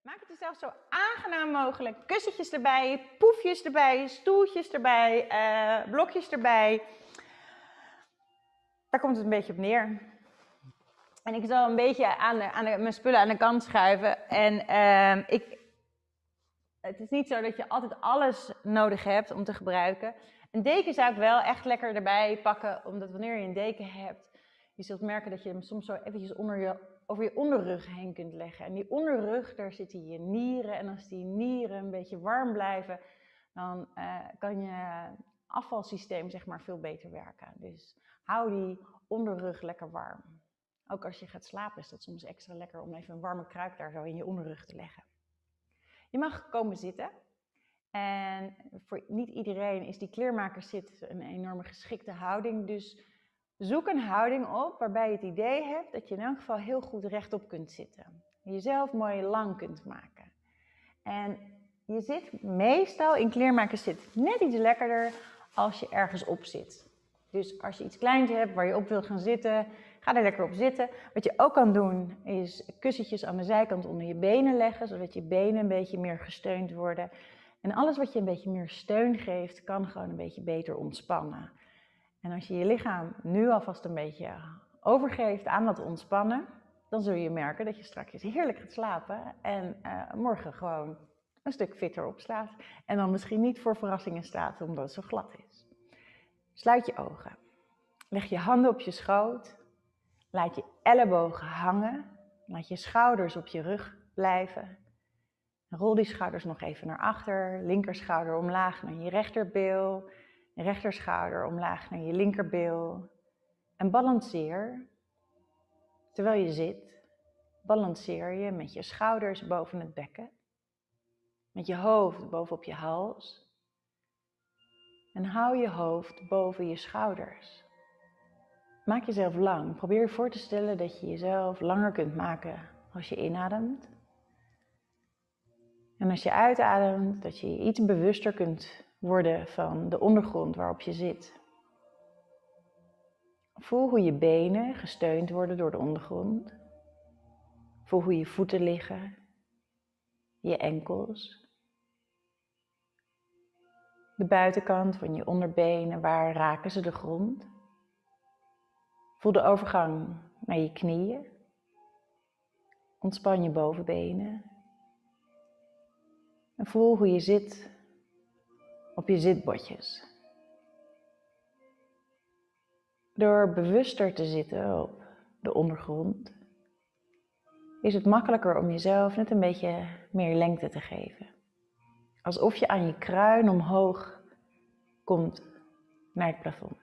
Maak het jezelf zo aangenaam mogelijk. Kussentjes erbij, poefjes erbij, stoeltjes erbij, blokjes erbij. Daar komt het een beetje op neer. En ik zal een beetje mijn spullen aan de kant schuiven. En het is niet zo dat je altijd alles nodig hebt om te gebruiken. Een deken zou ik wel echt lekker erbij pakken, omdat wanneer je een deken hebt, je zult merken dat je hem soms zo eventjes over je onderrug heen kunt leggen. En die onderrug, daar zitten je nieren. En als die nieren een beetje warm blijven, dan kan je afvalsysteem zeg maar veel beter werken. Dus hou die onderrug lekker warm. Ook als je gaat slapen is dat soms extra lekker om even een warme kruik daar zo in je onderrug te leggen. Je mag komen zitten. En voor niet iedereen is die kleermakerszit een enorme geschikte houding. Dus zoek een houding op waarbij je het idee hebt dat je in elk geval heel goed rechtop kunt zitten. Jezelf mooi lang kunt maken. En je zit meestal in kleermakerszit net iets lekkerder als je ergens op zit. Dus als je iets kleins hebt waar je op wilt gaan zitten, ga er lekker op zitten. Wat je ook kan doen is kussentjes aan de zijkant onder je benen leggen, zodat je benen een beetje meer gesteund worden. En alles wat je een beetje meer steun geeft, kan gewoon een beetje beter ontspannen. En als je je lichaam nu alvast een beetje overgeeft aan dat ontspannen, dan zul je merken dat je straks heerlijk gaat slapen en morgen gewoon een stuk fitter opslaat. En dan misschien niet voor verrassingen staat omdat het zo glad is. Sluit je ogen. Leg je handen op je schoot. Laat je ellebogen hangen. Laat je schouders op je rug blijven. Rol die schouders nog even naar achter. Linkerschouder omlaag naar je rechterbeel. Rechterschouder omlaag naar je linkerbeel. En balanceer. Terwijl je zit, balanceer je met je schouders boven het bekken. Met je hoofd bovenop je hals. En hou je hoofd boven je schouders. Maak jezelf lang. Probeer je voor te stellen dat je jezelf langer kunt maken als je inademt. En als je uitademt, dat je iets bewuster kunt worden van de ondergrond waarop je zit. Voel hoe je benen gesteund worden door de ondergrond. Voel hoe je voeten liggen, je enkels. De buitenkant van je onderbenen, waar raken ze de grond? Voel de overgang naar je knieën. Ontspan je bovenbenen. En voel hoe je zit op je zitbotjes. Door bewuster te zitten op de ondergrond, is het makkelijker om jezelf net een beetje meer lengte te geven. Alsof je aan je kruin omhoog komt naar het plafond.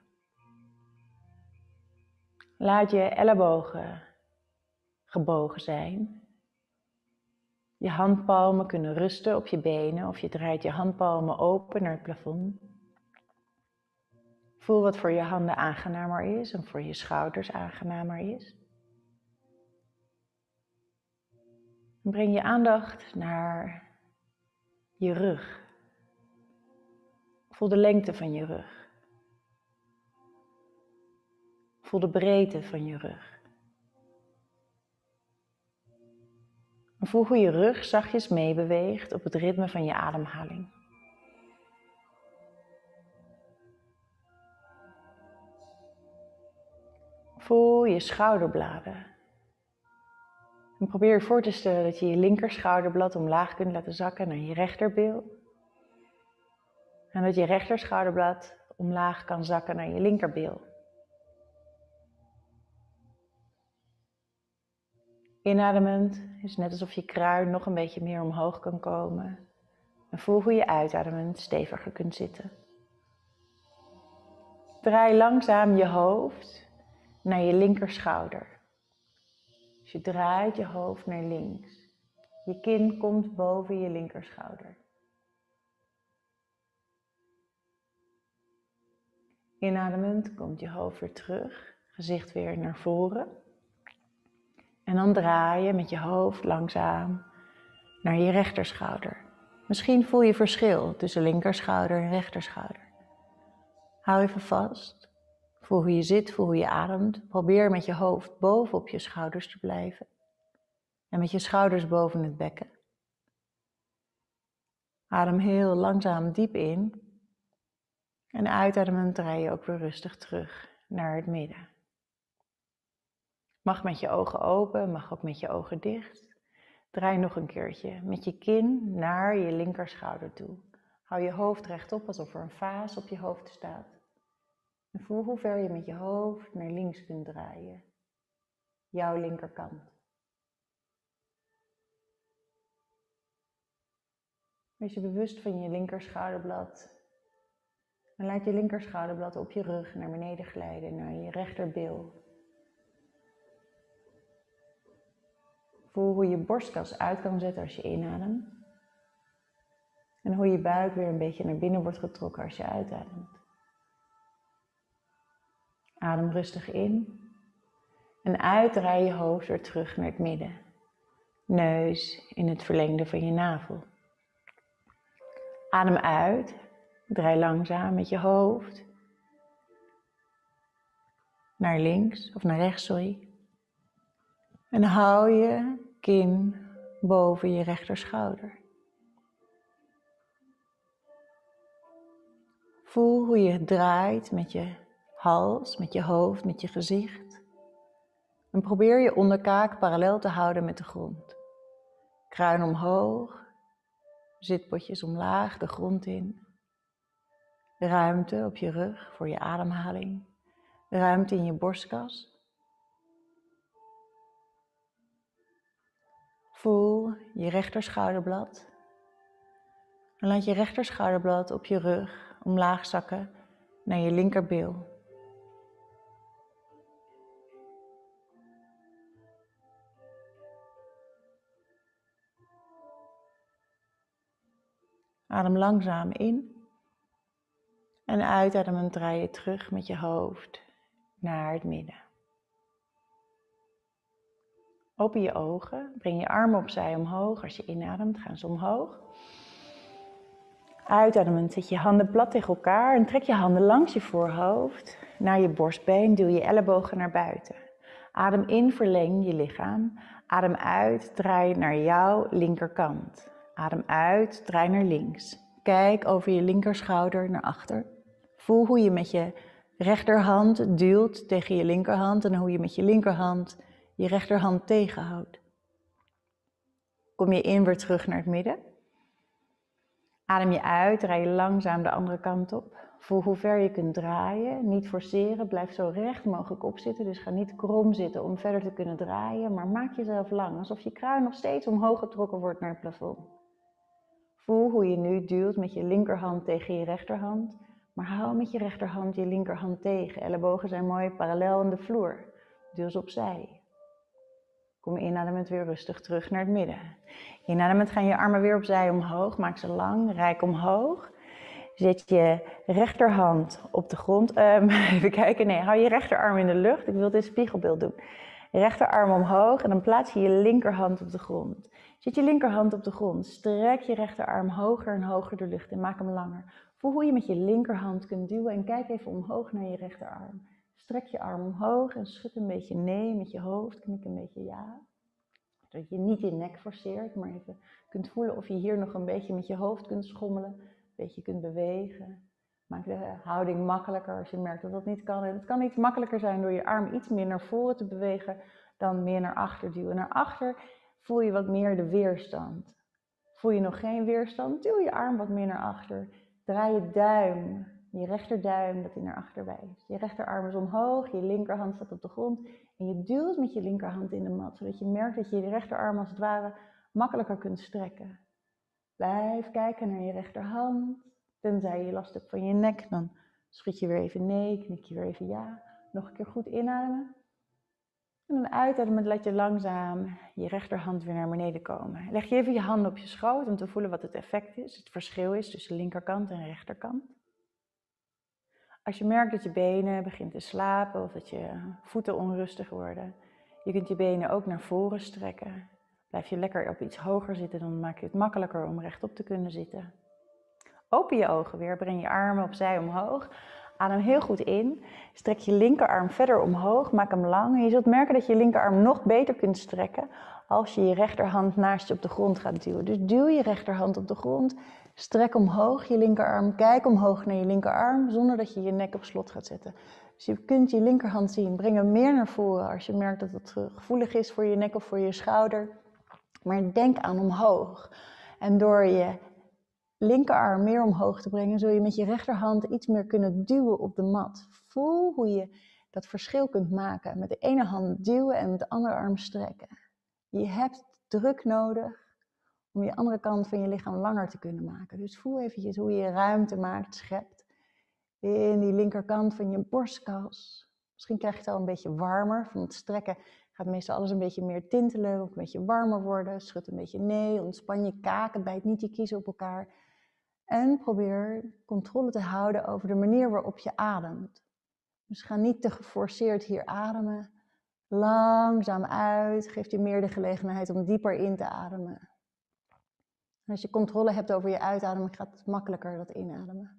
Laat je ellebogen gebogen zijn. Je handpalmen kunnen rusten op je benen of je draait je handpalmen open naar het plafond. Voel wat voor je handen aangenamer is en voor je schouders aangenamer is. Breng je aandacht naar je rug. Voel de lengte van je rug. Voel de breedte van je rug. En voel hoe je rug zachtjes meebeweegt op het ritme van je ademhaling. Voel je schouderbladen. En probeer je voor te stellen dat je je linker schouderblad omlaag kunt laten zakken naar je rechterbeel. En dat je rechter schouderblad omlaag kan zakken naar je linkerbeel. Inademend is net alsof je kruin nog een beetje meer omhoog kan komen. En voel hoe je uitademend steviger kunt zitten. Draai langzaam je hoofd naar je linkerschouder. Dus je draait je hoofd naar links. Je kin komt boven je linkerschouder. Inademend komt je hoofd weer terug, gezicht weer naar voren. En dan draai je met je hoofd langzaam naar je rechterschouder. Misschien voel je verschil tussen linkerschouder en rechterschouder. Hou even vast. Voel hoe je zit, voel hoe je ademt. Probeer met je hoofd bovenop je schouders te blijven. En met je schouders boven het bekken. Adem heel langzaam diep in. En uitademend draai je ook weer rustig terug naar het midden. Mag met je ogen open, mag ook met je ogen dicht. Draai nog een keertje met je kin naar je linkerschouder toe. Hou je hoofd rechtop alsof er een vaas op je hoofd staat. En voel hoe ver je met je hoofd naar links kunt draaien. Jouw linkerkant. Wees je bewust van je linkerschouderblad. En laat je linkerschouderblad op je rug naar beneden glijden, naar je rechterbil. Voel hoe je borstkas uit kan zetten als je inademt. En hoe je buik weer een beetje naar binnen wordt getrokken als je uitademt. Adem rustig in. En uit draai je hoofd weer terug naar het midden. Neus in het verlengde van je navel. Adem uit. Draai langzaam met je hoofd. Naar links, of naar rechts, sorry. En hou je kin boven je rechterschouder. Voel hoe je draait met je hals, met je hoofd, met je gezicht. En probeer je onderkaak parallel te houden met de grond. Kruin omhoog, zitpotjes omlaag, de grond in. Ruimte op je rug voor je ademhaling. Ruimte in je borstkas. Voel je rechterschouderblad. En laat je rechterschouderblad op je rug omlaag zakken naar je linkerbil. Adem langzaam in. En uitademend draai je terug met je hoofd naar het midden. Open je ogen, breng je armen opzij omhoog. Als je inademt gaan ze omhoog. Uitademend zet je handen plat tegen elkaar en trek je handen langs je voorhoofd naar je borstbeen. Duw je ellebogen naar buiten. Adem in, verleng je lichaam. Adem uit, draai naar jouw linkerkant. Adem uit, draai naar links. Kijk over je linkerschouder naar achter. Voel hoe je met je rechterhand duwt tegen je linkerhand en hoe je met je linkerhand je rechterhand tegenhoudt. Kom je in weer terug naar het midden. Adem je uit, draai je langzaam de andere kant op. Voel hoe ver je kunt draaien. Niet forceren, blijf zo recht mogelijk opzitten. Dus ga niet krom zitten om verder te kunnen draaien. Maar maak jezelf lang, alsof je kruin nog steeds omhoog getrokken wordt naar het plafond. Voel hoe je nu duwt met je linkerhand tegen je rechterhand. Maar hou met je rechterhand je linkerhand tegen. Ellebogen zijn mooi parallel aan de vloer. Duw ze opzij. Kom inademend weer rustig terug naar het midden. Inademend gaan je armen weer opzij omhoog. Maak ze lang, rijk omhoog. Zet je rechterhand op de grond. Even kijken, nee, hou je rechterarm in de lucht. Ik wil dit spiegelbeeld doen. Rechterarm omhoog en dan plaats je je linkerhand op de grond. Zet je linkerhand op de grond. Strek je rechterarm hoger en hoger de lucht en maak hem langer. Voel hoe je met je linkerhand kunt duwen en kijk even omhoog naar je rechterarm. Strek je arm omhoog en schud een beetje nee met je hoofd. Knik een beetje ja. Dat je niet je nek forceert, maar even kunt voelen of je hier nog een beetje met je hoofd kunt schommelen. Een beetje kunt bewegen. Maak de houding makkelijker als je merkt dat dat niet kan. En het kan iets makkelijker zijn door je arm iets meer naar voren te bewegen dan meer naar achter duwen. Naar achter voel je wat meer de weerstand. Voel je nog geen weerstand, duw je arm wat meer naar achter. Draai je duim, je rechterduim, dat hij naar achter wijst. Je rechterarm is omhoog, je linkerhand staat op de grond. En je duwt met je linkerhand in de mat, zodat je merkt dat je je rechterarm als het ware makkelijker kunt strekken. Blijf kijken naar je rechterhand. Tenzij je last hebt van je nek, dan schud je weer even nee, knik je weer even ja. Nog een keer goed inademen. En dan uitademen, laat je langzaam je rechterhand weer naar beneden komen. Leg je even je handen op je schoot om te voelen wat het effect is, het verschil is tussen linkerkant en rechterkant. Als je merkt dat je benen begint te slapen of dat je voeten onrustig worden, je kunt je benen ook naar voren strekken. Blijf je lekker op iets hoger zitten, dan maak je het makkelijker om rechtop te kunnen zitten. Open je ogen weer, breng je armen opzij omhoog. Adem heel goed in. Strek je linkerarm verder omhoog, maak hem lang. En je zult merken dat je linkerarm nog beter kunt strekken als je je rechterhand naast je op de grond gaat duwen. Dus duw je rechterhand op de grond, Strek omhoog je linkerarm, kijk omhoog naar je linkerarm zonder dat je je nek op slot gaat zetten. Dus je kunt je linkerhand zien, breng hem meer naar voren als je merkt dat het gevoelig is voor je nek of voor je schouder. Maar denk aan omhoog. En door je linkerarm meer omhoog te brengen, zul je met je rechterhand iets meer kunnen duwen op de mat. Voel hoe je dat verschil kunt maken. Met de ene hand duwen en met de andere arm strekken. Je hebt druk nodig om je andere kant van je lichaam langer te kunnen maken. Dus voel eventjes hoe je ruimte maakt, schept in die linkerkant van je borstkas. Misschien krijg je het al een beetje warmer. Van het strekken gaat meestal alles een beetje meer tintelen, ook een beetje warmer worden. Schud een beetje nee, ontspan je kaken, bijt niet je kiezen op elkaar. En probeer controle te houden over de manier waarop je ademt. Dus ga niet te geforceerd hier ademen. Langzaam uit, geeft je meer de gelegenheid om dieper in te ademen. En als je controle hebt over je uitademing, gaat het makkelijker dat inademen.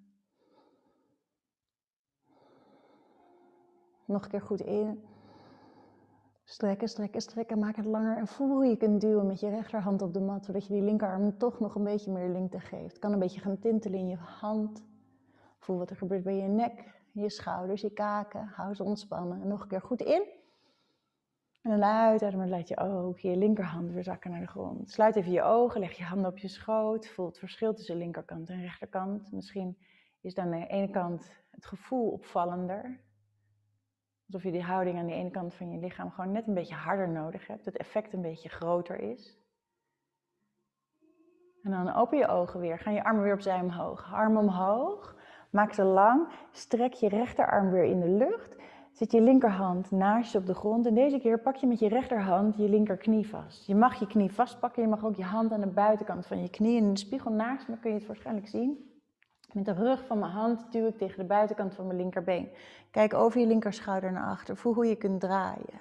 Nog een keer goed in. Strekken, strekken, strekken. Maak het langer. En voel hoe je kunt duwen met je rechterhand op de mat, zodat je die linkerarm toch nog een beetje meer lengte geeft. Het kan een beetje gaan tintelen in je hand. Voel wat er gebeurt bij je nek, je schouders, je kaken. Hou ze ontspannen. En nog een keer goed in. En dan uitademen, laat je ook je linkerhand weer zakken naar de grond. Sluit even je ogen, leg je handen op je schoot. Voel het verschil tussen linkerkant en rechterkant. Misschien is dan aan de ene kant het gevoel opvallender. Alsof je die houding aan de ene kant van je lichaam gewoon net een beetje harder nodig hebt. Het effect een beetje groter is. En dan open je ogen weer. Gaan je armen weer opzij omhoog. Arm omhoog. Maak ze lang. Strek je rechterarm weer in de lucht. Zet je linkerhand naast je op de grond. En deze keer pak je met je rechterhand je linkerknie vast. Je mag je knie vastpakken. Je mag ook je hand aan de buitenkant van je knie. En in de spiegel naast me kun je het waarschijnlijk zien. Met de rug van mijn hand duw ik tegen de buitenkant van mijn linkerbeen. Kijk over je linkerschouder naar achter. Voel hoe je kunt draaien.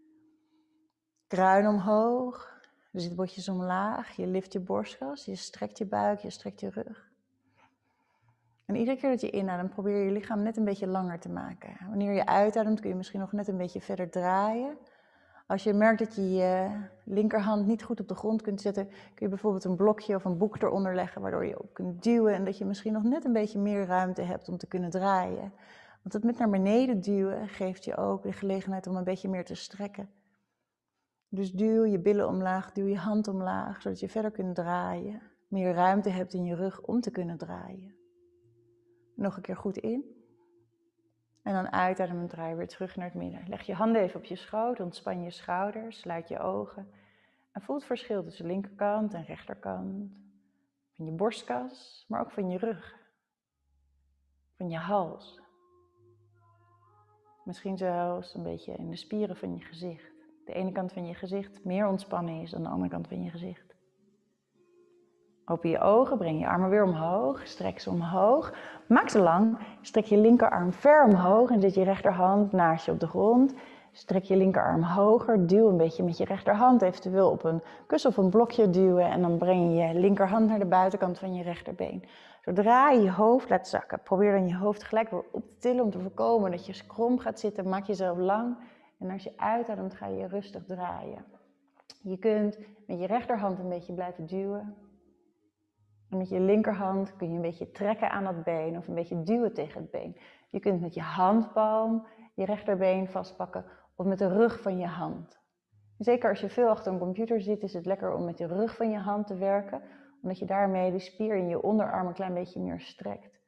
Kruin omhoog. De zitbotjes omlaag. Je lift je borstkas. Je strekt je buik. Je strekt je rug. En iedere keer dat je inademt, probeer je lichaam net een beetje langer te maken. Wanneer je uitademt, kun je misschien nog net een beetje verder draaien. Als je merkt dat je je linkerhand niet goed op de grond kunt zetten, kun je bijvoorbeeld een blokje of een boek eronder leggen, waardoor je op kunt duwen en dat je misschien nog net een beetje meer ruimte hebt om te kunnen draaien. Want het met naar beneden duwen geeft je ook de gelegenheid om een beetje meer te strekken. Dus duw je billen omlaag, duw je hand omlaag, zodat je verder kunt draaien. Meer ruimte hebt in je rug om te kunnen draaien. Nog een keer goed in. En dan uitademen en draai je weer terug naar het midden. Leg je handen even op je schoot, ontspan je schouders, sluit je ogen. En voel het verschil tussen linkerkant en rechterkant. Van je borstkas, maar ook van je rug. Van je hals. Misschien zelfs een beetje in de spieren van je gezicht. De ene kant van je gezicht meer ontspannen is dan de andere kant van je gezicht. Open je ogen, breng je armen weer omhoog, strek ze omhoog. Maak ze lang, strek je linkerarm ver omhoog en zet je rechterhand naast je op de grond. Strek je linkerarm hoger, duw een beetje met je rechterhand, eventueel op een kussen of een blokje duwen. En dan breng je je linkerhand naar de buitenkant van je rechterbeen. Zodra je je hoofd laat zakken, probeer dan je hoofd gelijk weer op te tillen om te voorkomen dat je krom gaat zitten. Maak jezelf lang en als je uitademt ga je rustig draaien. Je kunt met je rechterhand een beetje blijven duwen. En met je linkerhand kun je een beetje trekken aan dat been of een beetje duwen tegen het been. Je kunt met je handpalm je rechterbeen vastpakken of met de rug van je hand. Zeker als je veel achter een computer zit, is het lekker om met de rug van je hand te werken, omdat je daarmee de spier in je onderarm een klein beetje meer strekt.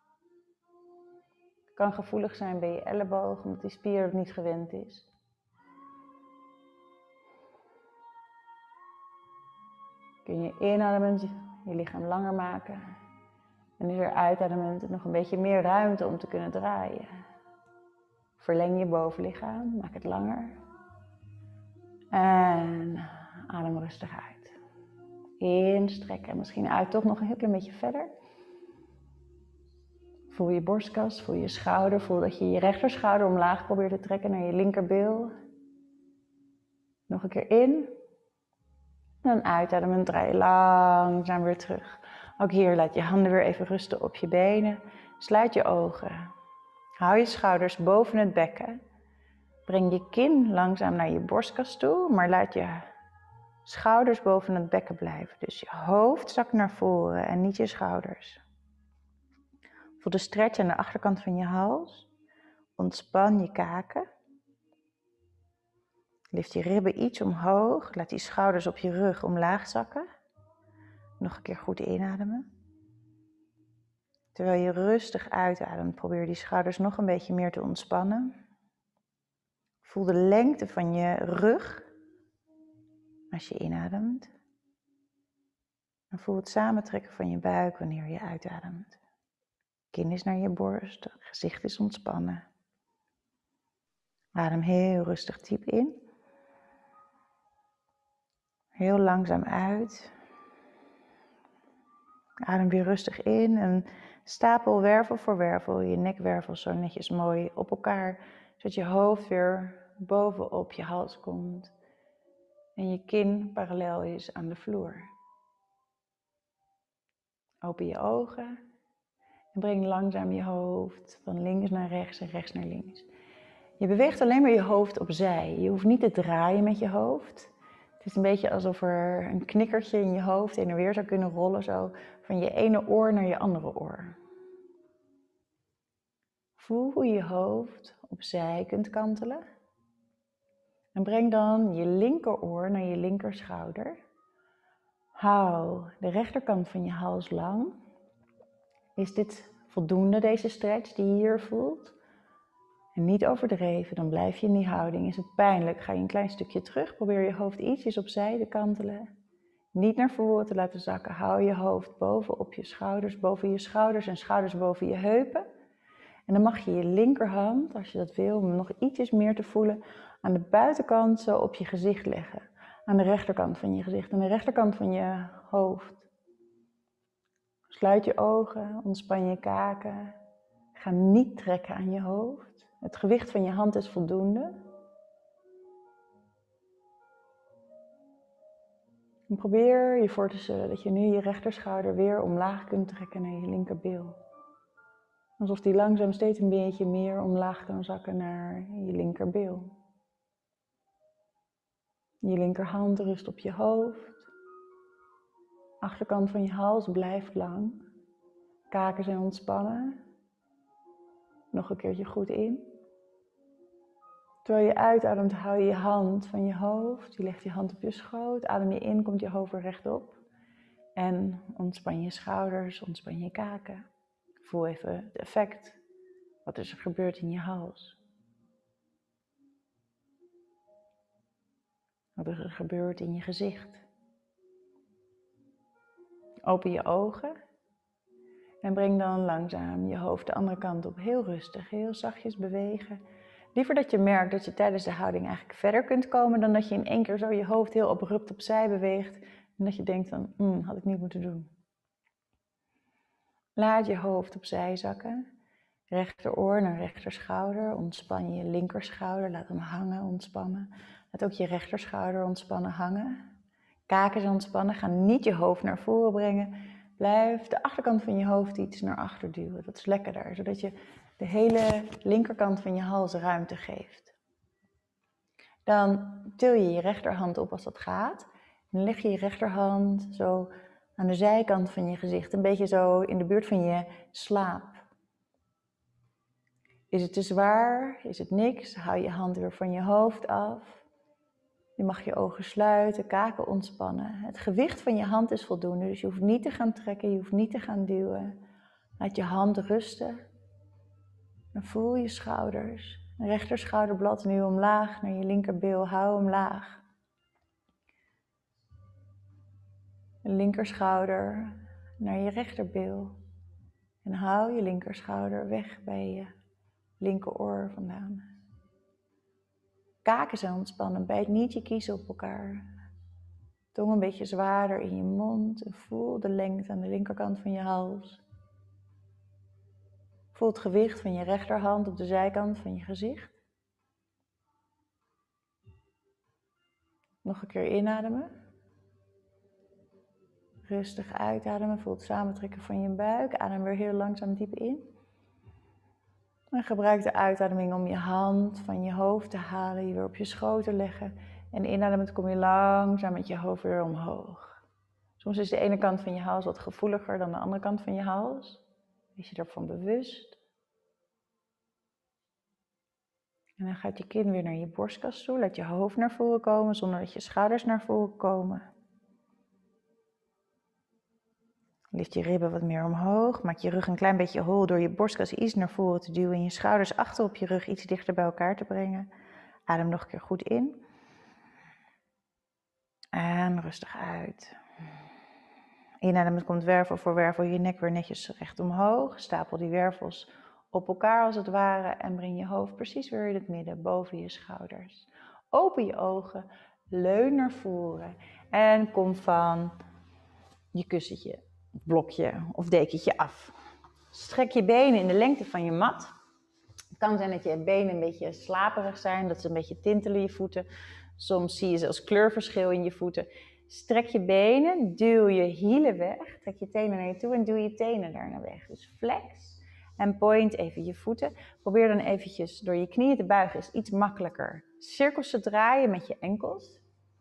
Het kan gevoelig zijn bij je elleboog, omdat die spier het niet gewend is. Kun je inademend je lichaam langer maken. En is er uitademend nog een beetje meer ruimte om te kunnen draaien. Verleng je bovenlichaam, maak het langer. En adem rustig uit. Instrekken en misschien uit toch nog een heel klein beetje verder. Voel je borstkas, voel je schouder, voel dat je je rechterschouder omlaag probeert te trekken naar je linkerbil. Nog een keer in. En dan uitademen, draai je langzaam weer terug. Ook hier laat je handen weer even rusten op je benen. Sluit je ogen. Hou je schouders boven het bekken. Breng je kin langzaam naar je borstkas toe, maar laat je schouders boven het bekken blijven. Dus je hoofd zakt naar voren en niet je schouders. Voel de stretch aan de achterkant van je hals. Ontspan je kaken. Lift je ribben iets omhoog. Laat die schouders op je rug omlaag zakken. Nog een keer goed inademen. Terwijl je rustig uitademt, probeer die schouders nog een beetje meer te ontspannen. Voel de lengte van je rug als je inademt. En voel het samentrekken van je buik wanneer je uitademt. Kin is naar je borst, gezicht is ontspannen. Adem heel rustig diep in. Heel langzaam uit. Adem weer rustig in en stapel wervel voor wervel je nekwervels zo netjes mooi op elkaar, zodat je hoofd weer bovenop je hals komt en je kin parallel is aan de vloer. Open je ogen en breng langzaam je hoofd van links naar rechts en rechts naar links. Je beweegt alleen maar je hoofd opzij. Je hoeft niet te draaien met je hoofd. Het is een beetje alsof er een knikkertje in je hoofd heen en weer zou kunnen rollen, zo van je ene oor naar je andere oor. Voel hoe je hoofd opzij kunt kantelen. En breng dan je linkeroor naar je linkerschouder. Hou de rechterkant van je hals lang. Is dit voldoende, deze stretch die je hier voelt? En niet overdreven, dan blijf je in die houding. Is het pijnlijk, ga je een klein stukje terug. Probeer je hoofd ietsjes opzij te kantelen. Niet naar voren te laten zakken. Hou je hoofd bovenop je schouders, boven je schouders en schouders boven je heupen. En dan mag je je linkerhand, als je dat wil, om nog ietsjes meer te voelen, aan de buitenkant zo op je gezicht leggen. Aan de rechterkant van je gezicht, aan de rechterkant van je hoofd. Sluit je ogen, ontspan je kaken. Ga niet trekken aan je hoofd. Het gewicht van je hand is voldoende. En probeer je voor te stellen dat je nu je rechterschouder weer omlaag kunt trekken naar je linkerbil. Alsof die langzaam steeds een beetje meer omlaag kan zakken naar je linkerbil. Je linkerhand rust op je hoofd. Achterkant van je hals blijft lang. Kaken zijn ontspannen. Nog een keertje goed in. Terwijl je uitademt, hou je je hand van je hoofd. Je legt je hand op je schoot. Adem je in, komt je hoofd weer rechtop. En ontspan je schouders, ontspan je kaken. Voel even het effect. Wat is er gebeurd in je hals? Wat is er gebeurd in je gezicht? Open je ogen. En breng dan langzaam je hoofd de andere kant op. Heel rustig, heel zachtjes bewegen. Liever dat je merkt dat je tijdens de houding eigenlijk verder kunt komen, dan dat je in één keer zo je hoofd heel abrupt opzij beweegt. En dat je denkt van, had ik niet moeten doen. Laat je hoofd opzij zakken. Rechteroor naar rechterschouder. Ontspan je linkerschouder. Laat hem hangen, ontspannen. Laat ook je rechterschouder ontspannen hangen. Kaken zijn ontspannen. Ga niet je hoofd naar voren brengen. Blijf de achterkant van je hoofd iets naar achter duwen. Dat is lekkerder, zodat je de hele linkerkant van je hals ruimte geeft. Dan til je je rechterhand op als dat gaat. En leg je je rechterhand zo aan de zijkant van je gezicht. Een beetje zo in de buurt van je slaap. Is het te zwaar? Is het niks? Hou je hand weer van je hoofd af. Je mag je ogen sluiten, kaken ontspannen. Het gewicht van je hand is voldoende, dus je hoeft niet te gaan trekken, je hoeft niet te gaan duwen. Laat je hand rusten. En voel je schouders. Rechterschouderblad nu omlaag naar je linkerbil, hou hem laag. De linkerschouder naar je rechterbeel. En hou je linkerschouder weg bij je linkeroor vandaan. Kaken zijn ontspannen, bijt niet je kiezen op elkaar. Tong een beetje zwaarder in je mond en voel de lengte aan de linkerkant van je hals. Voel het gewicht van je rechterhand op de zijkant van je gezicht. Nog een keer inademen. Rustig uitademen, voel het samentrekken van je buik. Adem weer heel langzaam diep in. En gebruik de uitademing om je hand van je hoofd te halen, je weer op je schoot te leggen. En inademend kom je langzaam met je hoofd weer omhoog. Soms is de ene kant van je hals wat gevoeliger dan de andere kant van je hals. Wees je ervan bewust. En dan gaat je kin weer naar je borstkas toe. Laat je hoofd naar voren komen zonder dat je schouders naar voren komen. Lift je ribben wat meer omhoog. Maak je rug een klein beetje hol door je borstkas iets naar voren te duwen. En je schouders achter op je rug iets dichter bij elkaar te brengen. Adem nog een keer goed in. En rustig uit. Inademend komt wervel voor wervel je nek weer netjes recht omhoog. Stapel die wervels op elkaar als het ware. En breng je hoofd precies weer in het midden, boven je schouders. Open je ogen. Leun naar voren. En kom van je kussentje, blokje of dekentje af. Strek je benen in de lengte van je mat. Het kan zijn dat je benen een beetje slaperig zijn, dat ze een beetje tintelen je voeten. Soms zie je zelfs kleurverschil in je voeten. Strek je benen, duw je hielen weg, trek je tenen naar je toe en duw je tenen daarna weg. Dus flex en point even je voeten. Probeer dan eventjes door je knieën te buigen, is iets makkelijker. Cirkels te draaien met je enkels.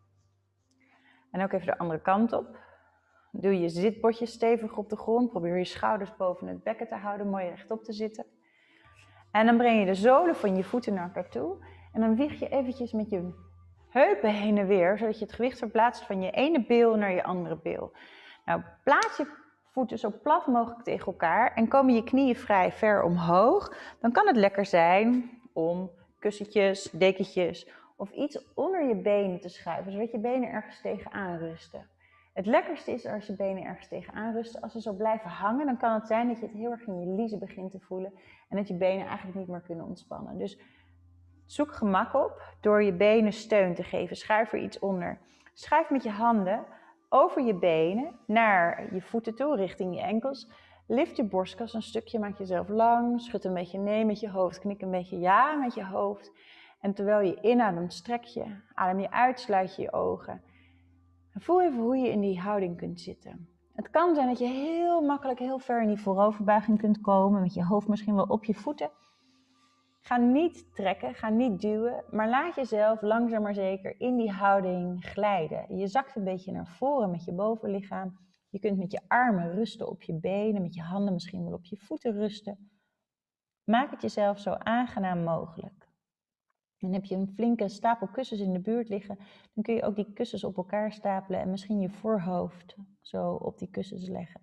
En ook even de andere kant op. Duw je zitbotje stevig op de grond. Probeer je schouders boven het bekken te houden, mooi rechtop te zitten. En dan breng je de zolen van je voeten naar elkaar toe. En dan wieg je eventjes met je heupen heen en weer, zodat je het gewicht verplaatst van je ene bil naar je andere bil. Nou, plaats je voeten zo plat mogelijk tegen elkaar en komen je knieën vrij ver omhoog. Dan kan het lekker zijn om kussentjes, dekentjes of iets onder je benen te schuiven, zodat je benen ergens tegenaan rusten. Het lekkerste is als je benen ergens tegenaan rusten. Als ze zo blijven hangen, dan kan het zijn dat je het heel erg in je liezen begint te voelen en dat je benen eigenlijk niet meer kunnen ontspannen. Dus zoek gemak op door je benen steun te geven. Schuif er iets onder. Schuif met je handen over je benen naar je voeten toe, richting je enkels. Lift je borstkas een stukje, maak jezelf lang. Schud een beetje nee met je hoofd, knik een beetje ja met je hoofd. En terwijl je inademt, strek je. Adem je uit, sluit je je ogen. En voel even hoe je in die houding kunt zitten. Het kan zijn dat je heel makkelijk heel ver in die vooroverbuiging kunt komen, met je hoofd misschien wel op je voeten. Ga niet trekken, ga niet duwen, maar laat jezelf langzaam maar zeker in die houding glijden. Je zakt een beetje naar voren met je bovenlichaam. Je kunt met je armen rusten op je benen, met je handen misschien wel op je voeten rusten. Maak het jezelf zo aangenaam mogelijk. En heb je een flinke stapel kussens in de buurt liggen, dan kun je ook die kussens op elkaar stapelen en misschien je voorhoofd zo op die kussens leggen.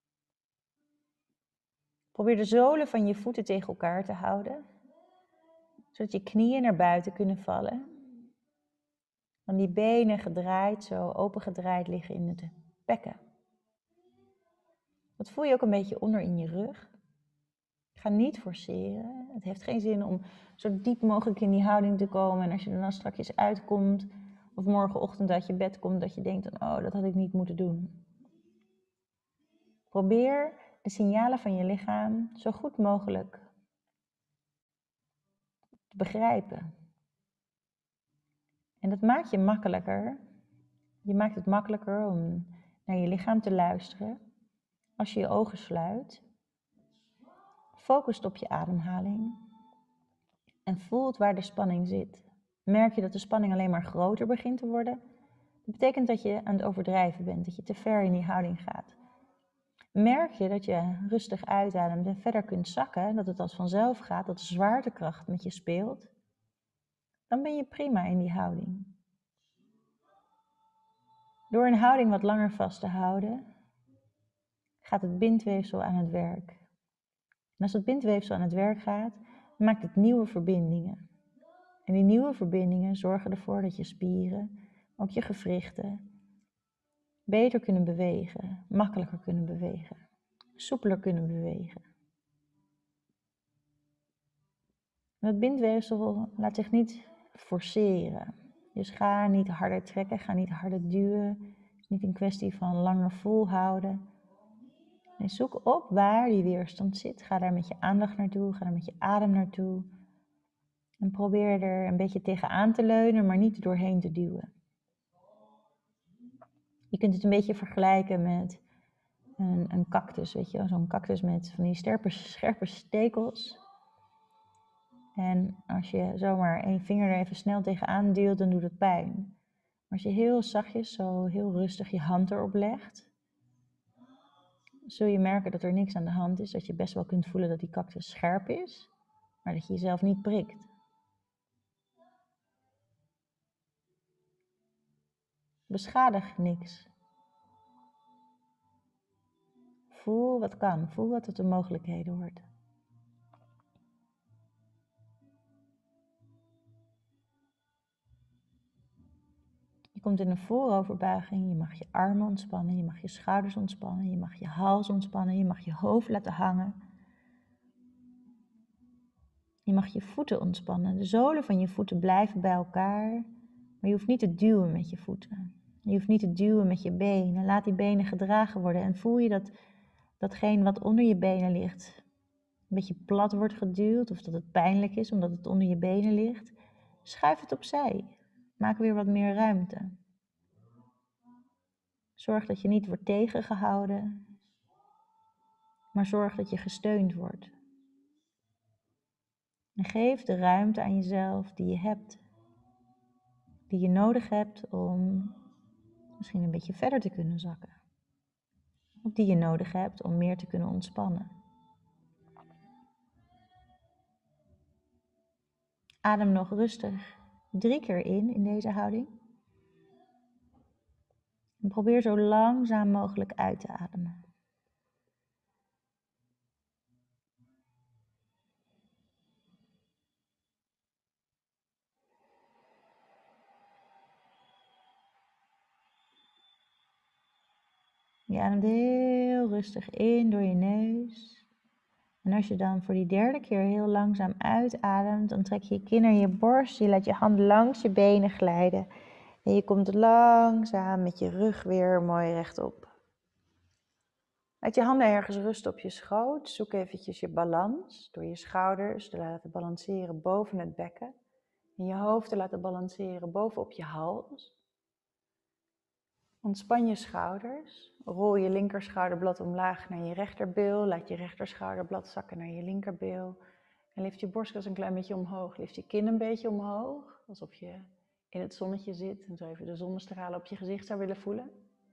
Probeer de zolen van je voeten tegen elkaar te houden, zodat je knieën naar buiten kunnen vallen. Dan die benen gedraaid, zo opengedraaid liggen in het bekken. Dat voel je ook een beetje onder in je rug. Ga niet forceren. Het heeft geen zin om zo diep mogelijk in die houding te komen. En als je er dan straks uitkomt, of morgenochtend uit je bed komt, dat je denkt, oh, dat had ik niet moeten doen. Probeer de signalen van je lichaam zo goed mogelijk te begrijpen. En dat maakt je makkelijker. Je maakt het makkelijker om naar je lichaam te luisteren. Als je je ogen sluit, focust op je ademhaling en voelt waar de spanning zit. Merk je dat de spanning alleen maar groter begint te worden? Dat betekent dat je aan het overdrijven bent, dat je te ver in die houding gaat. Merk je dat je rustig uitademt en verder kunt zakken, dat het als vanzelf gaat, dat de zwaartekracht met je speelt? Dan ben je prima in die houding. Door een houding wat langer vast te houden, gaat het bindweefsel aan het werk. En als het bindweefsel aan het werk gaat, maakt het nieuwe verbindingen. En die nieuwe verbindingen zorgen ervoor dat je spieren, ook je gewrichten, beter kunnen bewegen, makkelijker kunnen bewegen, soepeler kunnen bewegen. En het bindweefsel laat zich niet forceren. Dus ga niet harder trekken, ga niet harder duwen. Het is niet een kwestie van langer volhouden. Nee, zoek op waar die weerstand zit. Ga daar met je aandacht naartoe, ga daar met je adem naartoe. En probeer er een beetje tegenaan te leunen, maar niet doorheen te duwen. Je kunt het een beetje vergelijken met een cactus, weet je wel. Zo'n cactus met van die scherpe stekels. En als je zomaar één vinger er even snel tegenaan duwt, dan doet het pijn. Als je heel zachtjes, zo heel rustig je hand erop legt, zul je merken dat er niks aan de hand is. Dat je best wel kunt voelen dat die cactus scherp is, maar dat je jezelf niet prikt. Beschadig niks. Voel wat kan, voel wat tot de mogelijkheden hoort. Je komt in een vooroverbuiging, je mag je armen ontspannen, je mag je schouders ontspannen, je mag je hals ontspannen, je mag je hoofd laten hangen. Je mag je voeten ontspannen. De zolen van je voeten blijven bij elkaar, maar je hoeft niet te duwen met je voeten. Je hoeft niet te duwen met je benen. Laat die benen gedragen worden en voel je dat datgene wat onder je benen ligt een beetje plat wordt geduwd of dat het pijnlijk is omdat het onder je benen ligt. Schuif het opzij. Maak weer wat meer ruimte. Zorg dat je niet wordt tegengehouden, maar zorg dat je gesteund wordt. En geef de ruimte aan jezelf die je hebt. Die je nodig hebt om misschien een beetje verder te kunnen zakken. Of die je nodig hebt om meer te kunnen ontspannen. Adem nog rustig 3 keer in deze houding. En probeer zo langzaam mogelijk uit te ademen. Je ademt heel rustig in door je neus. En als je dan voor die 3e keer heel langzaam uitademt, dan trek je je kin naar je borst. Je laat je hand langs je benen glijden. En je komt langzaam met je rug weer mooi rechtop. Laat je handen ergens rusten op je schoot. Zoek eventjes je balans door je schouders te laten balanceren boven het bekken. En je hoofd te laten balanceren bovenop je hals. Ontspan je schouders. Rol je linkerschouderblad omlaag naar je rechterbeel. Laat je rechterschouderblad zakken naar je linkerbeel. En lift je borstkas een klein beetje omhoog. Lift je kin een beetje omhoog. Alsof je in het zonnetje zit en zo even de zonnestralen op je gezicht zou willen voelen.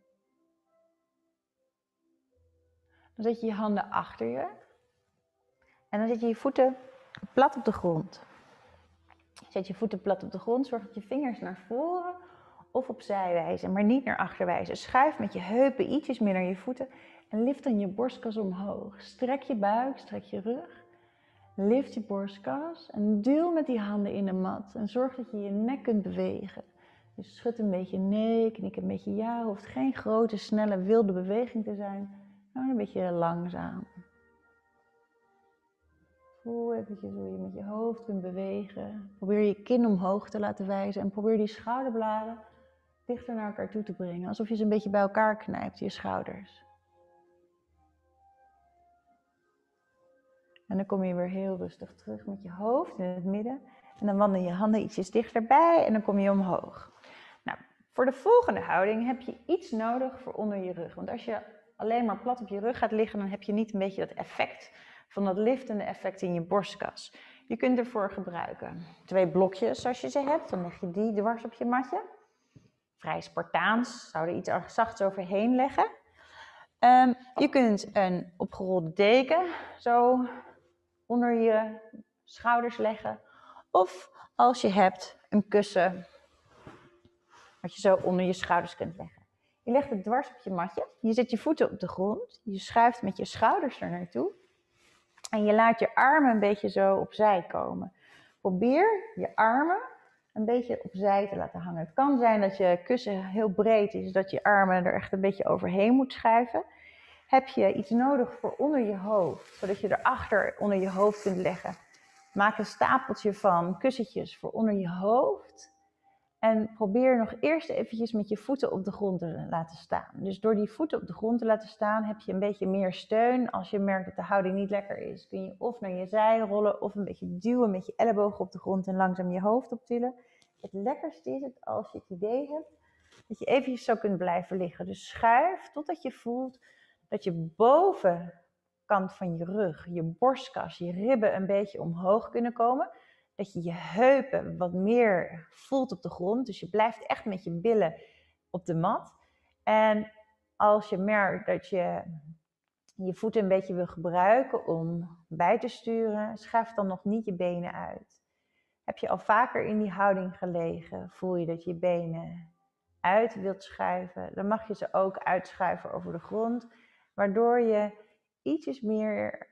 Dan zet je je handen achter je. En dan zet je je voeten plat op de grond. Zet je voeten plat op de grond. Zorg dat je vingers naar voren of opzij wijzen, maar niet naar achter wijzen. Schuif met je heupen ietsjes meer naar je voeten en lift dan je borstkas omhoog. Strek je buik, strek je rug. Lift je borstkas en duw met die handen in de mat. En zorg dat je je nek kunt bewegen. Dus schud een beetje nee, knik een beetje ja. Hoeft geen grote, snelle, wilde beweging te zijn. Maar een beetje langzaam. Voel eventjes hoe je met je hoofd kunt bewegen. Probeer je kin omhoog te laten wijzen. En probeer die schouderbladen dichter naar elkaar toe te brengen. Alsof je ze een beetje bij elkaar knijpt, je schouders. En dan kom je weer heel rustig terug met je hoofd in het midden. En dan wandel je handen ietsjes dichterbij en dan kom je omhoog. Nou, voor de volgende houding heb je iets nodig voor onder je rug. Want als je alleen maar plat op je rug gaat liggen, dan heb je niet een beetje dat effect van dat liftende effect in je borstkas. Je kunt ervoor gebruiken 2 blokjes als je ze hebt. Dan leg je die dwars op je matje. Vrij Spartaans, zou er iets zachts overheen leggen. Je kunt een opgerolde deken zo onder je schouders leggen. Of als je hebt een kussen wat je zo onder je schouders kunt leggen. Je legt het dwars op je matje. Je zet je voeten op de grond. Je schuift met je schouders er naartoe. En je laat je armen een beetje zo opzij komen. Probeer je armen een beetje opzij te laten hangen. Het kan zijn dat je kussen heel breed is, dat je armen er echt een beetje overheen moet schuiven. Heb je iets nodig voor onder je hoofd, zodat je erachter onder je hoofd kunt leggen. Maak een stapeltje van kussentjes voor onder je hoofd. En probeer nog eerst eventjes met je voeten op de grond te laten staan. Dus door die voeten op de grond te laten staan heb je een beetje meer steun. Als je merkt dat de houding niet lekker is, kun je of naar je zij rollen of een beetje duwen met je ellebogen op de grond en langzaam je hoofd optillen. Het lekkerste is het als je het idee hebt dat je eventjes zo kunt blijven liggen. Dus schuif totdat je voelt dat je bovenkant van je rug, je borstkas, je ribben een beetje omhoog kunnen komen. dat je je heupen wat meer voelt op de grond. Dus je blijft echt met je billen op de mat. En als je merkt dat je je voeten een beetje wil gebruiken om bij te sturen, schuif dan nog niet je benen uit. Heb je al vaker in die houding gelegen, voel je dat je je benen uit wilt schuiven, dan mag je ze ook uitschuiven over de grond, waardoor je ietsjes meer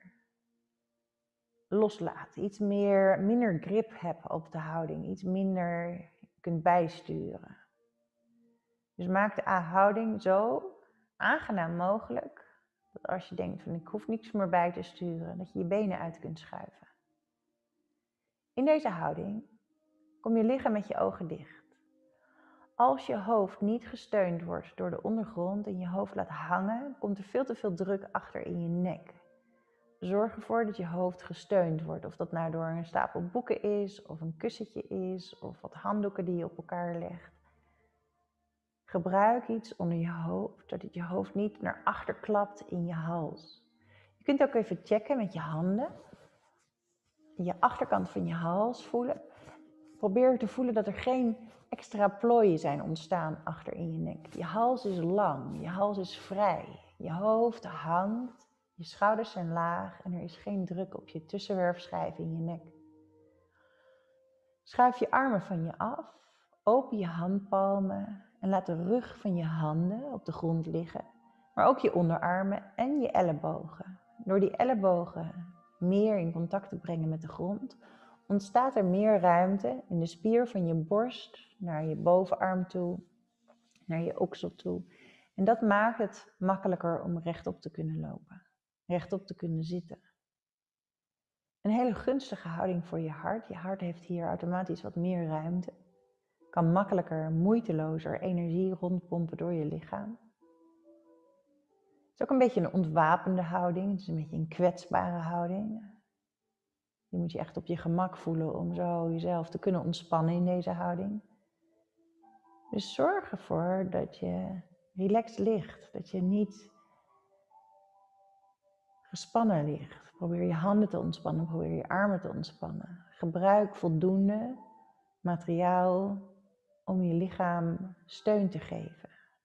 loslaat, minder grip hebt op de houding, iets minder kunt bijsturen. Dus maak de houding zo aangenaam mogelijk, dat als je denkt van ik hoef niks meer bij te sturen, dat je je benen uit kunt schuiven. In deze houding kom je liggen met je ogen dicht. Als je hoofd niet gesteund wordt door de ondergrond en je hoofd laat hangen, komt er veel te veel druk achter in je nek. Zorg ervoor dat je hoofd gesteund wordt. Of dat nou door een stapel boeken is, of een kussentje is, of wat handdoeken die je op elkaar legt. Gebruik iets onder je hoofd, zodat je hoofd niet naar achter klapt in je hals. Je kunt ook even checken met je handen. Je achterkant van je hals voelen. Probeer te voelen dat er geen extra plooien zijn ontstaan achter in je nek. Je hals is lang, je hals is vrij. Je hoofd hangt, je schouders zijn laag en er is geen druk op je tussenwerfschijf in je nek. Schuif je armen van je af, open je handpalmen en laat de rug van je handen op de grond liggen. Maar ook je onderarmen en je ellebogen. Door die ellebogen meer in contact te brengen met de grond, ontstaat er meer ruimte in de spier van je borst naar je bovenarm toe, naar je oksel toe. En dat maakt het makkelijker om rechtop te kunnen lopen, rechtop te kunnen zitten. Een hele gunstige houding voor je hart. Je hart heeft hier automatisch wat meer ruimte. Kan makkelijker, moeitelozer energie rondpompen door je lichaam. Het is ook een beetje een ontwapende houding. Het is een beetje een kwetsbare houding. Je moet je echt op je gemak voelen om zo jezelf te kunnen ontspannen in deze houding. Dus zorg ervoor dat je relaxed ligt, dat je niet gespannen ligt. Probeer je handen te ontspannen, probeer je armen te ontspannen. Gebruik voldoende materiaal om je lichaam steun te geven.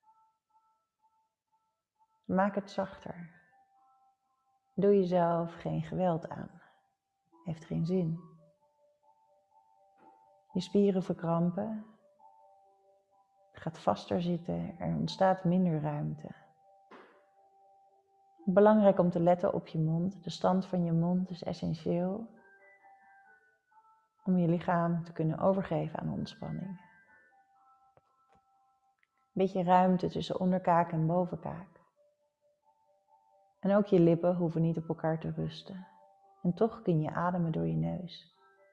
Maak het zachter. Doe jezelf geen geweld aan. Heeft geen zin. Je spieren verkrampen. Het gaat vaster zitten. Er ontstaat minder ruimte. Belangrijk om te letten op je mond. De stand van je mond is essentieel om je lichaam te kunnen overgeven aan ontspanning. Een beetje ruimte tussen onderkaak en bovenkaak. En ook je lippen hoeven niet op elkaar te rusten. En toch kun je ademen door je neus.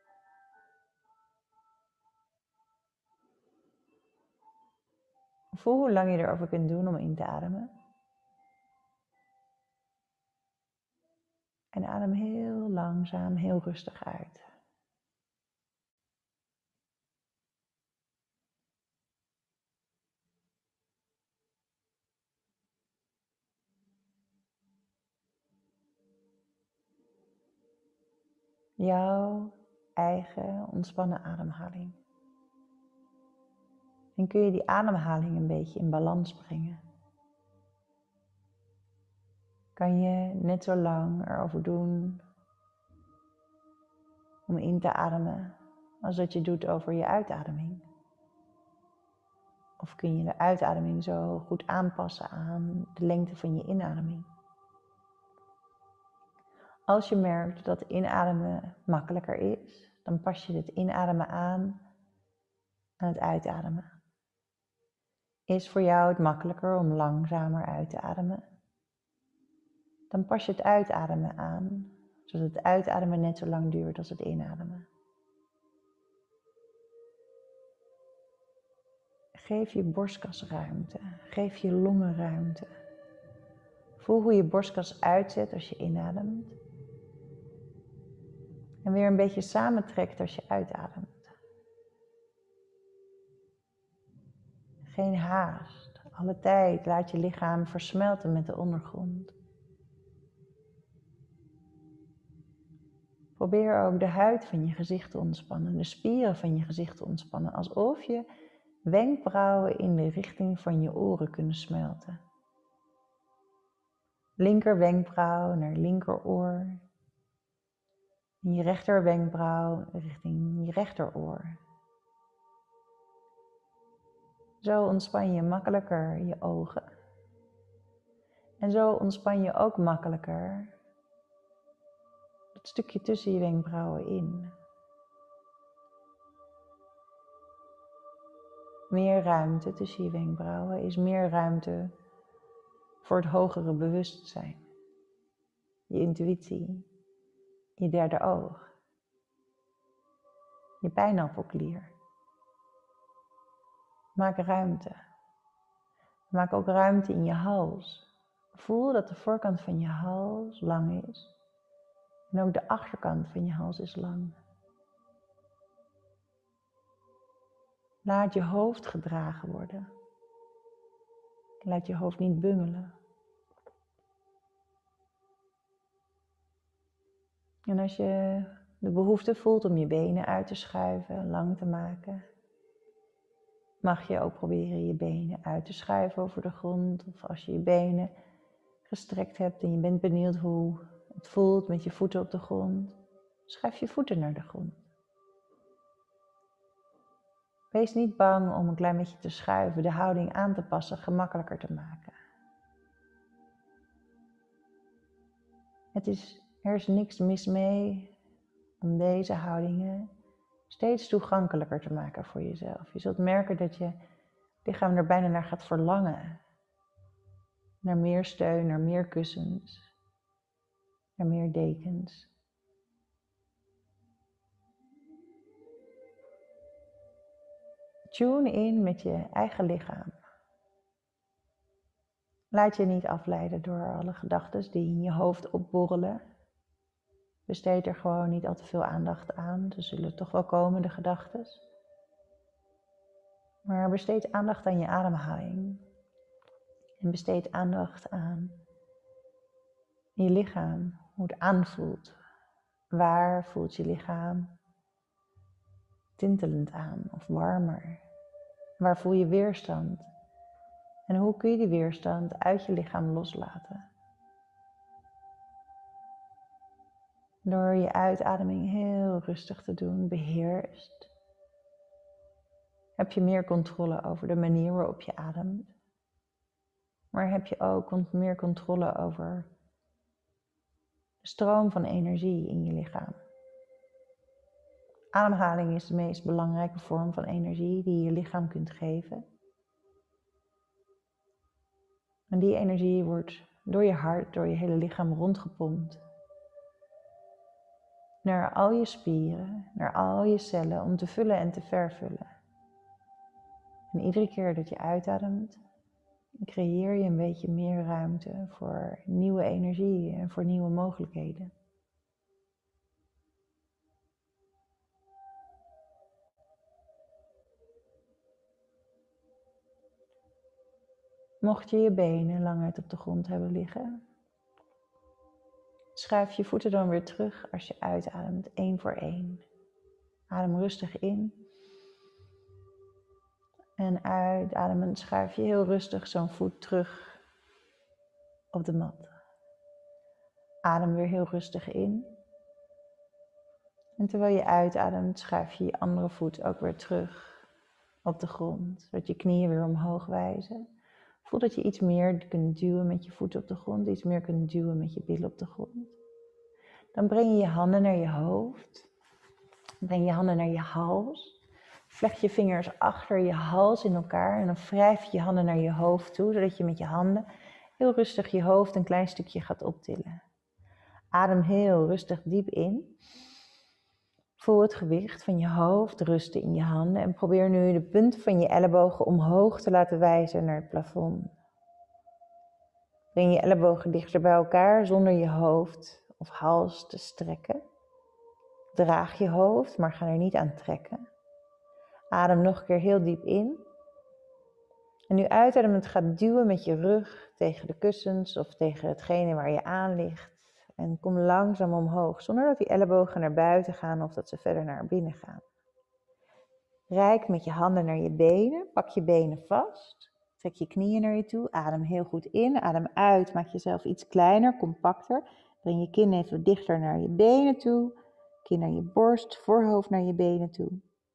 Voel hoe lang je erover kunt doen om in te ademen. En adem heel langzaam, heel rustig uit. Jouw eigen ontspannen ademhaling. En kun je die ademhaling een beetje in balans brengen. Kan je net zo lang erover doen om in te ademen als dat je doet over je uitademing. Of kun je de uitademing zo goed aanpassen aan de lengte van je inademing. Als je merkt dat inademen makkelijker is, dan pas je het inademen aan het uitademen. Is voor jou het makkelijker om langzamer uit te ademen? Dan pas je het uitademen aan, zodat het uitademen net zo lang duurt als het inademen. Geef je borstkas ruimte, geef je longen ruimte. Voel hoe je borstkas uitzet als je inademt. En weer een beetje samentrekt als je uitademt. Geen haast. Alle tijd laat je lichaam versmelten met de ondergrond. Probeer probeer ook de huid van je gezicht te ontspannen, de spieren van je gezicht te ontspannen, alsof je wenkbrauwen in de richting van je oren kunnen smelten. Linker wenkbrauw naar linkeroor. En je rechter wenkbrauw richting je rechteroor. Zo ontspan je makkelijker je ogen. En zo ontspan je ook makkelijker het stukje tussen je wenkbrauwen in. Meer ruimte tussen je wenkbrauwen is meer ruimte voor het hogere bewustzijn. Je intuïtie, je derde oog, je pijnappelklier. Maak ruimte. Maak ook ruimte in je hals. Voel dat de voorkant van je hals lang is. En ook de achterkant van je hals is lang. Laat je hoofd gedragen worden. Laat je hoofd niet bungelen. En als je de behoefte voelt om je benen uit te schuiven, lang te maken, mag je ook proberen je benen uit te schuiven over de grond. Of als je je benen gestrekt hebt en je bent benieuwd hoe het voelt met je voeten op de grond, schuif je voeten naar de grond. Wees niet bang om een klein beetje te schuiven, de houding aan te passen, gemakkelijker te maken. Er is niks mis mee om deze houdingen steeds toegankelijker te maken voor jezelf. Je zult merken dat je lichaam er bijna naar gaat verlangen. Naar meer steun, naar meer kussens, naar meer dekens. Tune in met je eigen lichaam. Laat je niet afleiden door alle gedachten die in je hoofd opborrelen. Besteed er gewoon niet al te veel aandacht aan. Er zullen toch wel komen, de gedachten. Maar besteed aandacht aan je ademhaling. En besteed aandacht aan je lichaam, hoe het aanvoelt. Waar voelt je lichaam tintelend aan of warmer? Waar voel je weerstand? En hoe kun je die weerstand uit je lichaam loslaten? Door je uitademing heel rustig te doen, beheerst, heb je meer controle over de manier waarop je ademt. Maar heb je ook meer controle over de stroom van energie in je lichaam. Ademhaling is de meest belangrijke vorm van energie die je lichaam kunt geven. En die energie wordt door je hart, door je hele lichaam rondgepompt. Naar al je spieren, naar al je cellen om te vullen en te vervullen. En iedere keer dat je uitademt, creëer je een beetje meer ruimte voor nieuwe energie en voor nieuwe mogelijkheden. Mocht je je benen lang uit op de grond hebben liggen, schuif je voeten dan weer terug als je uitademt, 1 voor 1. Adem rustig in. En uitademend schuif je heel rustig zo'n voet terug op de mat. Adem weer heel rustig in. En terwijl je uitademt, schuif je je andere voet ook weer terug op de grond. Zodat je knieën weer omhoog wijzen. Voel dat je iets meer kunt duwen met je voeten op de grond. Iets meer kunt duwen met je billen op de grond. Dan breng je je handen naar je hoofd. Breng je handen naar je hals. Vlecht je vingers achter je hals in elkaar. En dan wrijf je je handen naar je hoofd toe. Zodat je met je handen heel rustig je hoofd een klein stukje gaat optillen. Adem heel rustig diep in. Voel het gewicht van je hoofd rusten in je handen. En probeer nu de punten van je ellebogen omhoog te laten wijzen naar het plafond. Breng je ellebogen dichter bij elkaar zonder je hoofd of hals te strekken. Draag je hoofd, maar ga er niet aan trekken. Adem nog een keer heel diep in. En nu uitademend gaat duwen met je rug tegen de kussens of tegen hetgene waar je aan ligt. En kom langzaam omhoog, zonder dat die ellebogen naar buiten gaan of dat ze verder naar binnen gaan. Reik met je handen naar je benen, pak je benen vast. Trek je knieën naar je toe, adem heel goed in, adem uit, maak jezelf iets kleiner, compacter. Breng je kin even dichter naar je benen toe, kin naar je borst, voorhoofd naar je benen toe.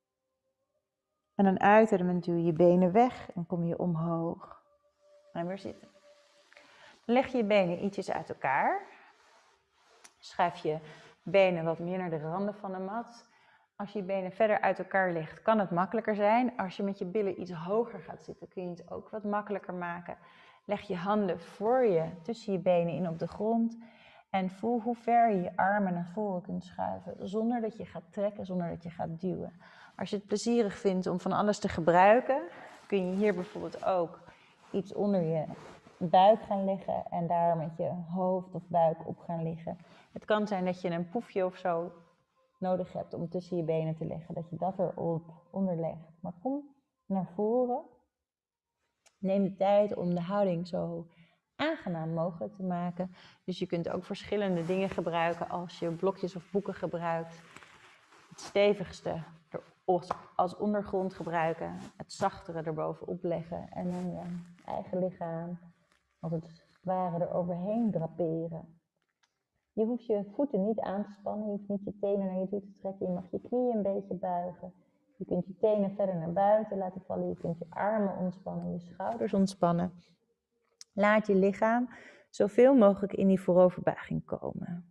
En dan uitademen duw je benen weg en kom je omhoog. En weer zitten. Dan leg je je benen ietsjes uit elkaar. Schuif je benen wat meer naar de randen van de mat. Als je benen verder uit elkaar ligt, kan het makkelijker zijn. Als je met je billen iets hoger gaat zitten, kun je het ook wat makkelijker maken. Leg je handen voor je, tussen je benen in op de grond. En voel hoe ver je je armen naar voren kunt schuiven, zonder dat je gaat trekken, zonder dat je gaat duwen. Als je het plezierig vindt om van alles te gebruiken, kun je hier bijvoorbeeld ook iets onder je buik gaan liggen en daar met je hoofd of buik op gaan liggen. Het kan zijn dat je een poefje of zo nodig hebt om tussen je benen te leggen, dat je dat erop onder legt. Maar kom naar voren. Neem de tijd om de houding zo aangenaam mogelijk te maken. Dus je kunt ook verschillende dingen gebruiken als je blokjes of boeken gebruikt. Het stevigste als ondergrond gebruiken, het zachtere erbovenop leggen en dan je eigen lichaam als het ware eroverheen draperen. Je hoeft je voeten niet aan te spannen, je hoeft niet je tenen naar je toe te trekken, je mag je knieën een beetje buigen. Je kunt je tenen verder naar buiten laten vallen, je kunt je armen ontspannen, je schouders ontspannen. Laat je lichaam zoveel mogelijk in die vooroverbuiging komen.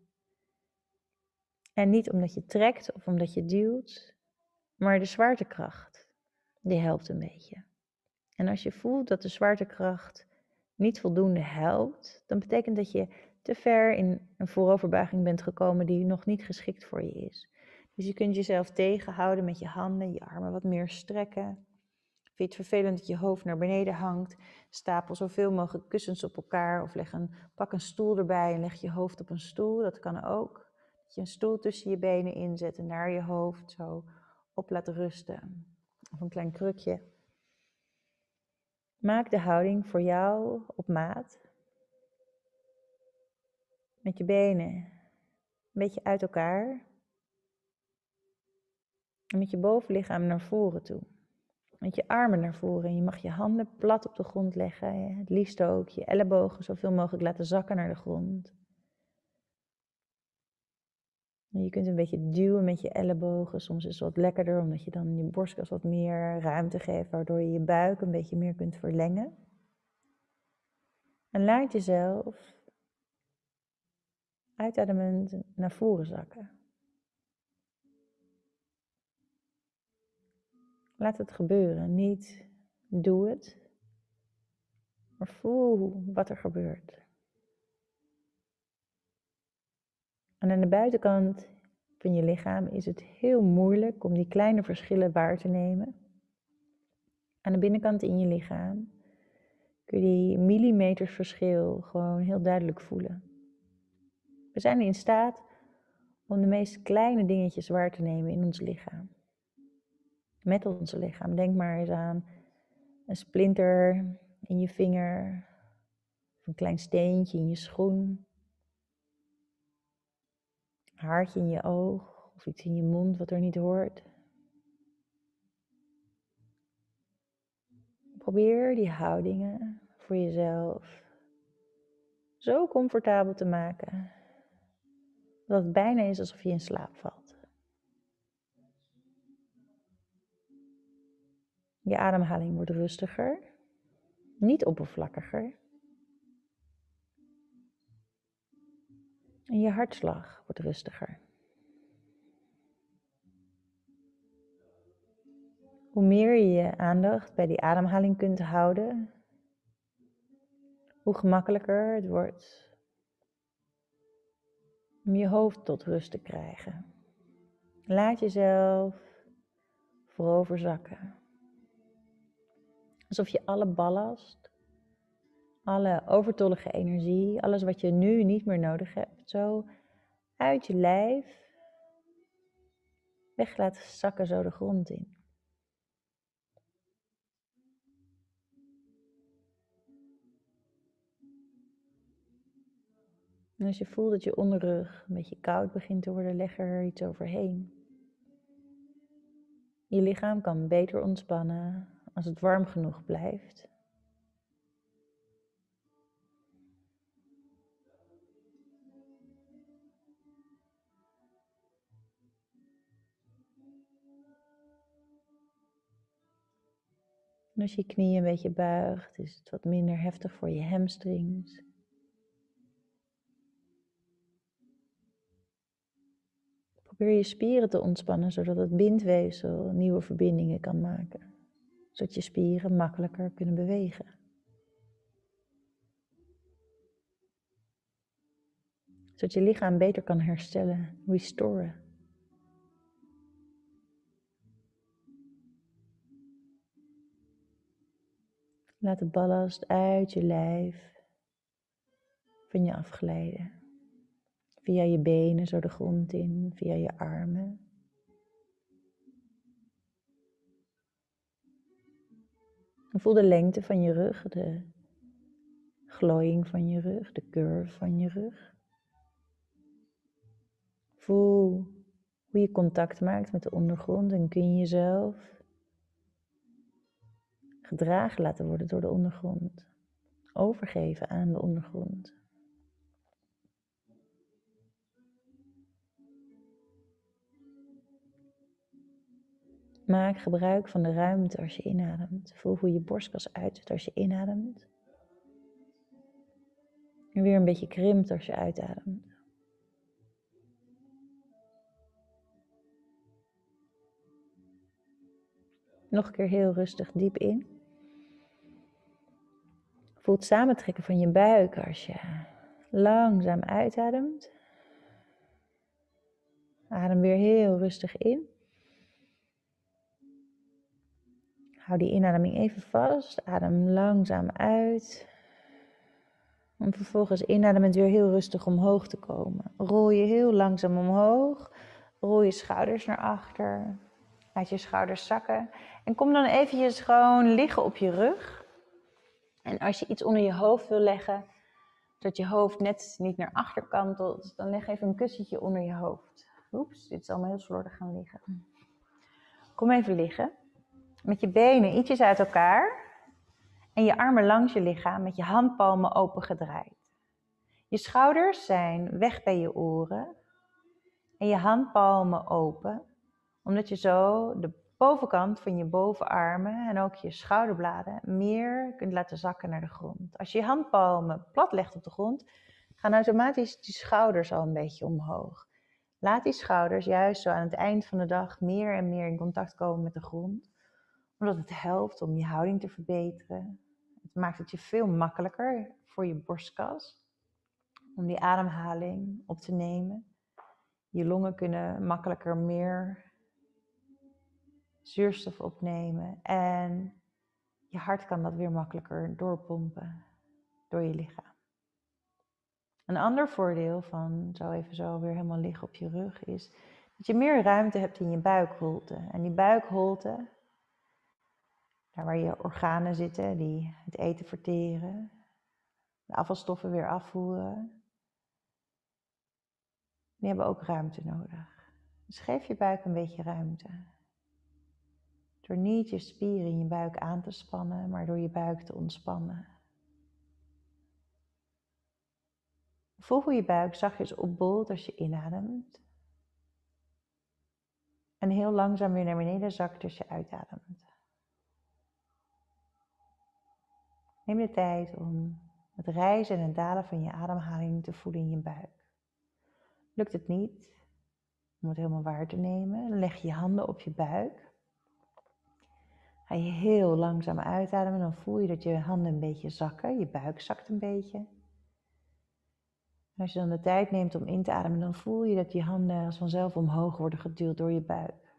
En niet omdat je trekt of omdat je duwt, maar de zwaartekracht, die helpt een beetje. En als je voelt dat de zwaartekracht niet voldoende helpt, dan betekent dat je te ver in een vooroverbuiging bent gekomen die nog niet geschikt voor je is. Dus je kunt jezelf tegenhouden met je handen, je armen wat meer strekken. Vind je het vervelend dat je hoofd naar beneden hangt? Stapel zoveel mogelijk kussens op elkaar of pak een stoel erbij en leg je hoofd op een stoel. Dat kan ook. Dat je een stoel tussen je benen inzet en daar je hoofd zo op laat rusten. Of een klein krukje. Maak de houding voor jou op maat. Met je benen een beetje uit elkaar. En met je bovenlichaam naar voren toe. Met je armen naar voren. En je mag je handen plat op de grond leggen. Het liefst ook je ellebogen zoveel mogelijk laten zakken naar de grond. En je kunt een beetje duwen met je ellebogen. Soms is het wat lekkerder, omdat je dan je borstkas wat meer ruimte geeft. Waardoor je je buik een beetje meer kunt verlengen. En laat jezelf uitademend naar voren zakken. Laat het gebeuren, niet doe het, maar voel wat er gebeurt. En aan de buitenkant van je lichaam is het heel moeilijk om die kleine verschillen waar te nemen. Aan de binnenkant in je lichaam kun je die millimeters verschil gewoon heel duidelijk voelen. We zijn in staat om de meest kleine dingetjes waar te nemen in ons lichaam. Met ons lichaam. Denk maar eens aan een splinter in je vinger, of een klein steentje in je schoen, een haartje in je oog of iets in je mond wat er niet hoort. Probeer die houdingen voor jezelf zo comfortabel te maken dat het bijna is alsof je in slaap valt. Je ademhaling wordt rustiger, niet oppervlakkiger. En je hartslag wordt rustiger. Hoe meer je je aandacht bij die ademhaling kunt houden, hoe gemakkelijker het wordt om je hoofd tot rust te krijgen. Laat jezelf voorover zakken. Alsof je alle ballast, alle overtollige energie, alles wat je nu niet meer nodig hebt, zo uit je lijf weg laat zakken zo de grond in. En als je voelt dat je onderrug een beetje koud begint te worden, leg er iets overheen. Je lichaam kan beter ontspannen als het warm genoeg blijft. En als je knieën een beetje buigt, is het wat minder heftig voor je hamstrings. Probeer je spieren te ontspannen, zodat het bindweefsel nieuwe verbindingen kan maken. Zodat je spieren makkelijker kunnen bewegen. Zodat je lichaam beter kan herstellen, restoren. Laat de ballast uit je lijf van je afglijden. Via je benen zo de grond in, via je armen. En voel de lengte van je rug, de glooiing van je rug, de curve van je rug. Voel hoe je contact maakt met de ondergrond en kun je jezelf gedragen laten worden door de ondergrond. Overgeven aan de ondergrond. Maak gebruik van de ruimte als je inademt. Voel hoe je borstkas uitzet als je inademt. En weer een beetje krimpt als je uitademt. Nog een keer heel rustig diep in. Voel het samentrekken van je buik als je langzaam uitademt. Adem weer heel rustig in. Hou die inademing even vast. Adem langzaam uit. Om vervolgens inademend weer heel rustig omhoog te komen. Rol je heel langzaam omhoog. Rol je schouders naar achter. Laat je schouders zakken. En kom dan eventjes gewoon liggen op je rug. En als je iets onder je hoofd wil leggen, zodat je hoofd net niet naar achter kantelt, dan leg even een kussentje onder je hoofd. Oeps, dit is allemaal heel slordig gaan liggen. Kom even liggen. Met je benen ietsjes uit elkaar. En je armen langs je lichaam met je handpalmen opengedraaid. Je schouders zijn weg bij je oren. En je handpalmen open. Omdat je zo de bovenkant van je bovenarmen en ook je schouderbladen meer kunt laten zakken naar de grond. Als je je handpalmen plat legt op de grond, gaan automatisch die schouders al een beetje omhoog. Laat die schouders juist zo aan het eind van de dag meer en meer in contact komen met de grond. Omdat het helpt om je houding te verbeteren. Het maakt het je veel makkelijker voor je borstkas om die ademhaling op te nemen. Je longen kunnen makkelijker meer zuurstof opnemen en je hart kan dat weer makkelijker doorpompen door je lichaam. Een ander voordeel van zo weer helemaal liggen op je rug is dat je meer ruimte hebt in je buikholte. En die buikholte, daar waar je organen zitten die het eten verteren, de afvalstoffen weer afvoeren, die hebben ook ruimte nodig. Dus geef je buik een beetje ruimte. Door niet je spieren in je buik aan te spannen, maar door je buik te ontspannen. Voel hoe je buik zachtjes opbolt als je inademt. En heel langzaam weer naar beneden zakt als je uitademt. Neem de tijd om het rijzen en het dalen van je ademhaling te voelen in je buik. Lukt het niet om het helemaal waar te nemen, dan leg je je handen op je buik. Ga je heel langzaam uitademen, dan voel je dat je handen een beetje zakken. Je buik zakt een beetje. En als je dan de tijd neemt om in te ademen, dan voel je dat je handen als vanzelf omhoog worden geduwd door je buik.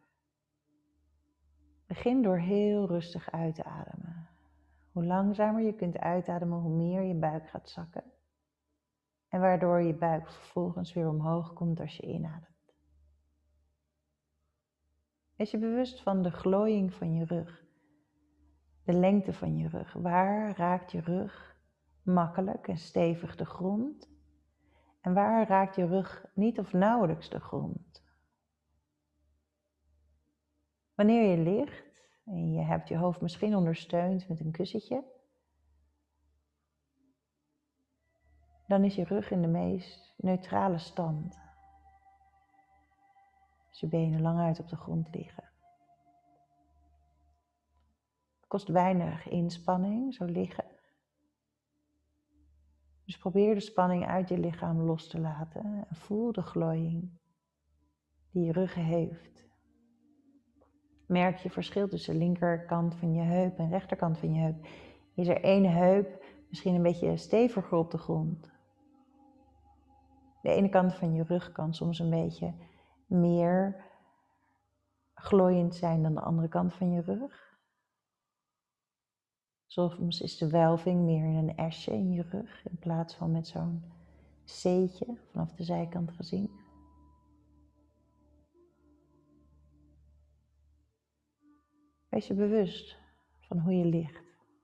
Begin door heel rustig uit te ademen. Hoe langzamer je kunt uitademen, hoe meer je buik gaat zakken. En waardoor je buik vervolgens weer omhoog komt als je inademt. Wees je bewust van de glooiing van je rug. De lengte van je rug. Waar raakt je rug makkelijk en stevig de grond? En waar raakt je rug niet of nauwelijks de grond? Wanneer je ligt en je hebt je hoofd misschien ondersteund met een kussentje, dan is je rug in de meest neutrale stand. Als je benen lang uit op de grond liggen. Het kost weinig inspanning, zo liggen. Dus probeer de spanning uit je lichaam los te laten en voel de glooiing die je rug heeft. Merk je verschil tussen de linkerkant van je heup en rechterkant van je heup. Is er één heup misschien een beetje steviger op de grond? De ene kant van je rug kan soms een beetje meer glooiend zijn dan de andere kant van je rug. Soms is de welving meer in een S'je in je rug in plaats van met zo'n C'tje vanaf de zijkant gezien. Wees je bewust van hoe je ligt.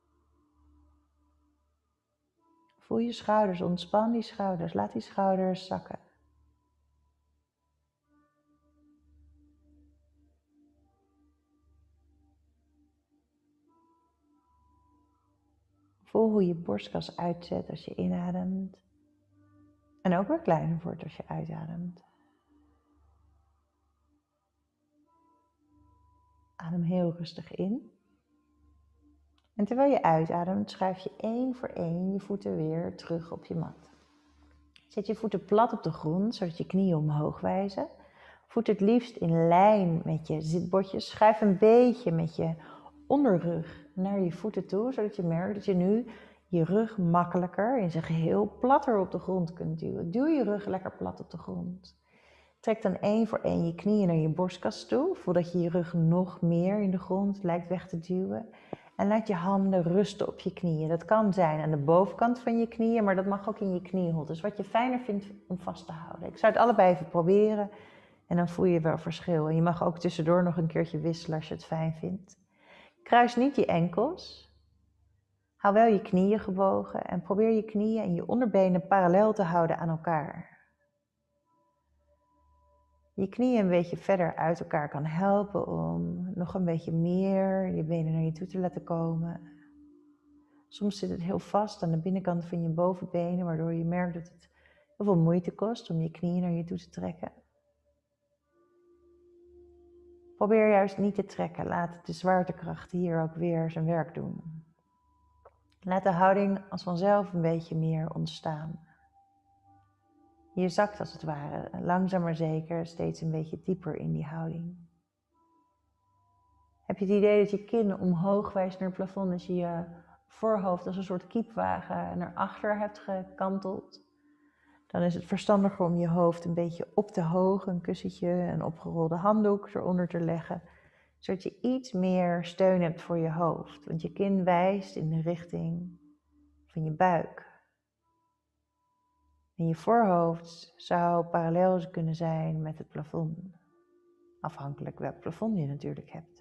Voel je schouders, ontspan die schouders, laat die schouders zakken. Voel hoe je borstkas uitzet als je inademt. En ook weer kleiner wordt als je uitademt. Adem heel rustig in. En terwijl je uitademt, schuif je één voor één je voeten weer terug op je mat. Zet je voeten plat op de grond, zodat je knieën omhoog wijzen. Voet het liefst in lijn met je zitbotjes. Schuif een beetje met je onderrug naar je voeten toe, zodat je merkt dat je nu je rug makkelijker in zijn geheel platter op de grond kunt duwen. Duw je rug lekker plat op de grond. Trek dan één voor één je knieën naar je borstkas toe. Voel dat je je rug nog meer in de grond lijkt weg te duwen. En laat je handen rusten op je knieën. Dat kan zijn aan de bovenkant van je knieën, maar dat mag ook in je kniehol. Dus wat je fijner vindt om vast te houden. Ik zou het allebei even proberen en dan voel je wel verschil. En je mag ook tussendoor nog een keertje wisselen als je het fijn vindt. Kruis niet je enkels. Hou wel je knieën gebogen en probeer je knieën en je onderbenen parallel te houden aan elkaar. Je knieën een beetje verder uit elkaar kan helpen om nog een beetje meer je benen naar je toe te laten komen. Soms zit het heel vast aan de binnenkant van je bovenbenen, waardoor je merkt dat het heel veel moeite kost om je knieën naar je toe te trekken. Probeer juist niet te trekken, laat de zwaartekracht hier ook weer zijn werk doen. Laat de houding als vanzelf een beetje meer ontstaan. Je zakt als het ware, langzaam maar zeker, steeds een beetje dieper in die houding. Heb je het idee dat je kin omhoog wijst naar het plafond, dat je je voorhoofd als een soort kiepwagen naar achter hebt gekanteld? Dan is het verstandiger om je hoofd een beetje op te hoog, een kussentje, een opgerolde handdoek eronder te leggen, zodat je iets meer steun hebt voor je hoofd. Want je kin wijst in de richting van je buik. En je voorhoofd zou parallel kunnen zijn met het plafond. Afhankelijk welk plafond je natuurlijk hebt.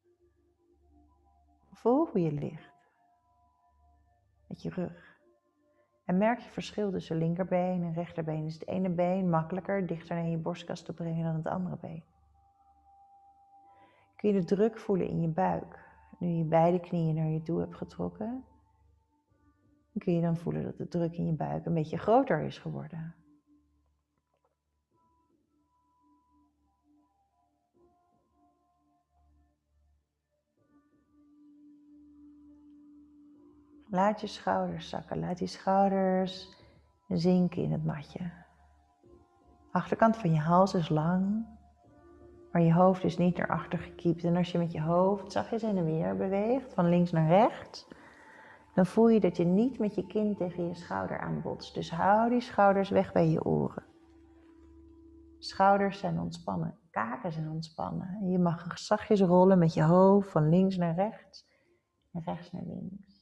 Voel hoe je ligt. Met je rug. En merk je verschil tussen linkerbeen en rechterbeen. Is het ene been makkelijker dichter naar je borstkas te brengen dan het andere been? Kun je de druk voelen in je buik? Nu je beide knieën naar je toe hebt getrokken, kun je dan voelen dat de druk in je buik een beetje groter is geworden. Laat je schouders zakken. Laat die schouders zinken in het matje. De achterkant van je hals is lang, maar je hoofd is niet naar achter gekiept. En als je met je hoofd zachtjes heen en weer beweegt, van links naar rechts, dan voel je dat je niet met je kin tegen je schouder aanbotst. Dus hou die schouders weg bij je oren. Schouders zijn ontspannen, kaken zijn ontspannen. En je mag zachtjes rollen met je hoofd van links naar rechts en rechts naar links.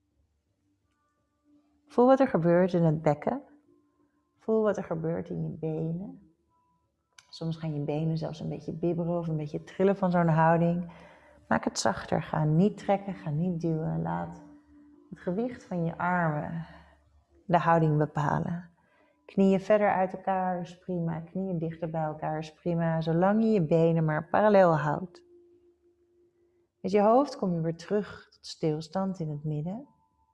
Voel wat er gebeurt in het bekken. Voel wat er gebeurt in je benen. Soms gaan je benen zelfs een beetje bibberen of een beetje trillen van zo'n houding. Maak het zachter. Ga niet trekken, ga niet duwen. Laat het gewicht van je armen de houding bepalen. Knieën verder uit elkaar is prima. Knieën dichter bij elkaar is prima. Zolang je je benen maar parallel houdt. Met je hoofd kom je weer terug tot stilstand in het midden.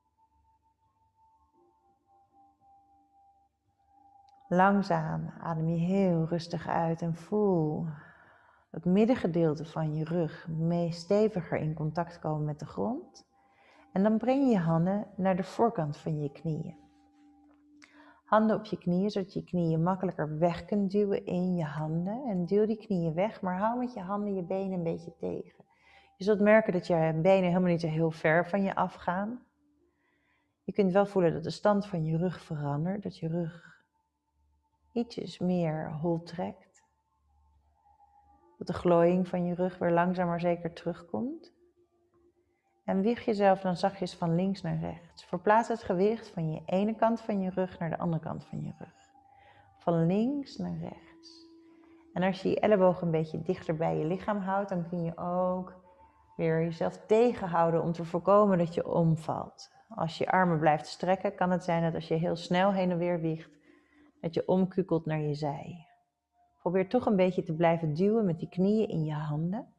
Langzaam adem je heel rustig uit en voel het middengedeelte van je rug meest steviger in contact komen met de grond. En dan breng je je handen naar de voorkant van je knieën. Handen op je knieën, zodat je je knieën makkelijker weg kunt duwen in je handen. En duw die knieën weg, maar hou met je handen je benen een beetje tegen. Je zult merken dat je benen helemaal niet zo heel ver van je afgaan. Je kunt wel voelen dat de stand van je rug verandert, dat je rug ietsjes meer hol trekt. Dat de glooiing van je rug weer langzaam maar zeker terugkomt. En wieg jezelf dan zachtjes van links naar rechts. Verplaats het gewicht van je ene kant van je rug naar de andere kant van je rug. Van links naar rechts. En als je je ellebogen een beetje dichter bij je lichaam houdt, dan kun je ook weer jezelf tegenhouden om te voorkomen dat je omvalt. Als je armen blijft strekken, kan het zijn dat als je heel snel heen en weer wiegt, dat je omkukelt naar je zij. Probeer toch een beetje te blijven duwen met die knieën in je handen.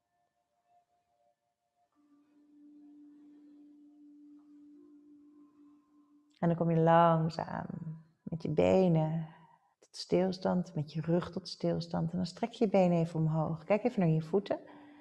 En dan kom je langzaam met je benen tot stilstand, met je rug tot stilstand. En dan strek je je benen even omhoog. Kijk even naar je voeten.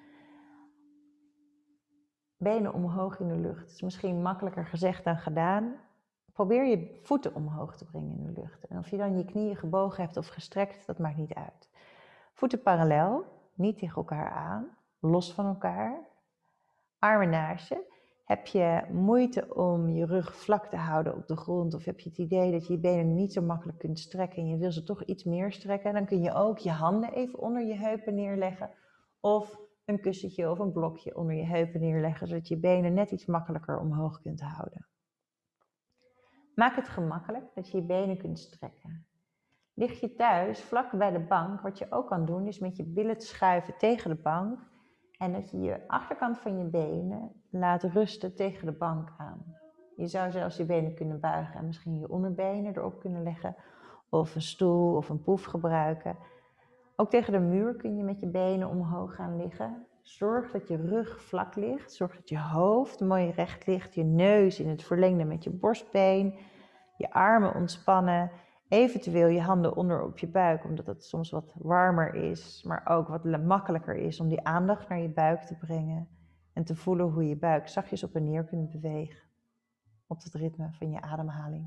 Benen omhoog in de lucht. Het is misschien makkelijker gezegd dan gedaan. Probeer je voeten omhoog te brengen in de lucht. En of je dan je knieën gebogen hebt of gestrekt, dat maakt niet uit. Voeten parallel, niet tegen elkaar aan, los van elkaar. Armen naast je. Heb je moeite om je rug vlak te houden op de grond, of heb je het idee dat je je benen niet zo makkelijk kunt strekken en je wil ze toch iets meer strekken, dan kun je ook je handen even onder je heupen neerleggen of een kussentje of een blokje onder je heupen neerleggen, zodat je benen net iets makkelijker omhoog kunt houden. Maak het gemakkelijk dat je je benen kunt strekken. Lig je thuis vlak bij de bank, wat je ook kan doen is met je billen te schuiven tegen de bank en dat je je achterkant van je benen laat rusten tegen de bank aan. Je zou zelfs je benen kunnen buigen en misschien je onderbenen erop kunnen leggen of een stoel of een poef gebruiken. Ook tegen de muur kun je met je benen omhoog gaan liggen. Zorg dat je rug vlak ligt. Zorg dat je hoofd mooi recht ligt. Je neus in het verlengde met je borstbeen. Je armen ontspannen. Eventueel je handen onder op je buik, omdat het soms wat warmer is. Maar ook wat makkelijker is om die aandacht naar je buik te brengen. En te voelen hoe je buik zachtjes op en neer kunt bewegen. Op het ritme van je ademhaling.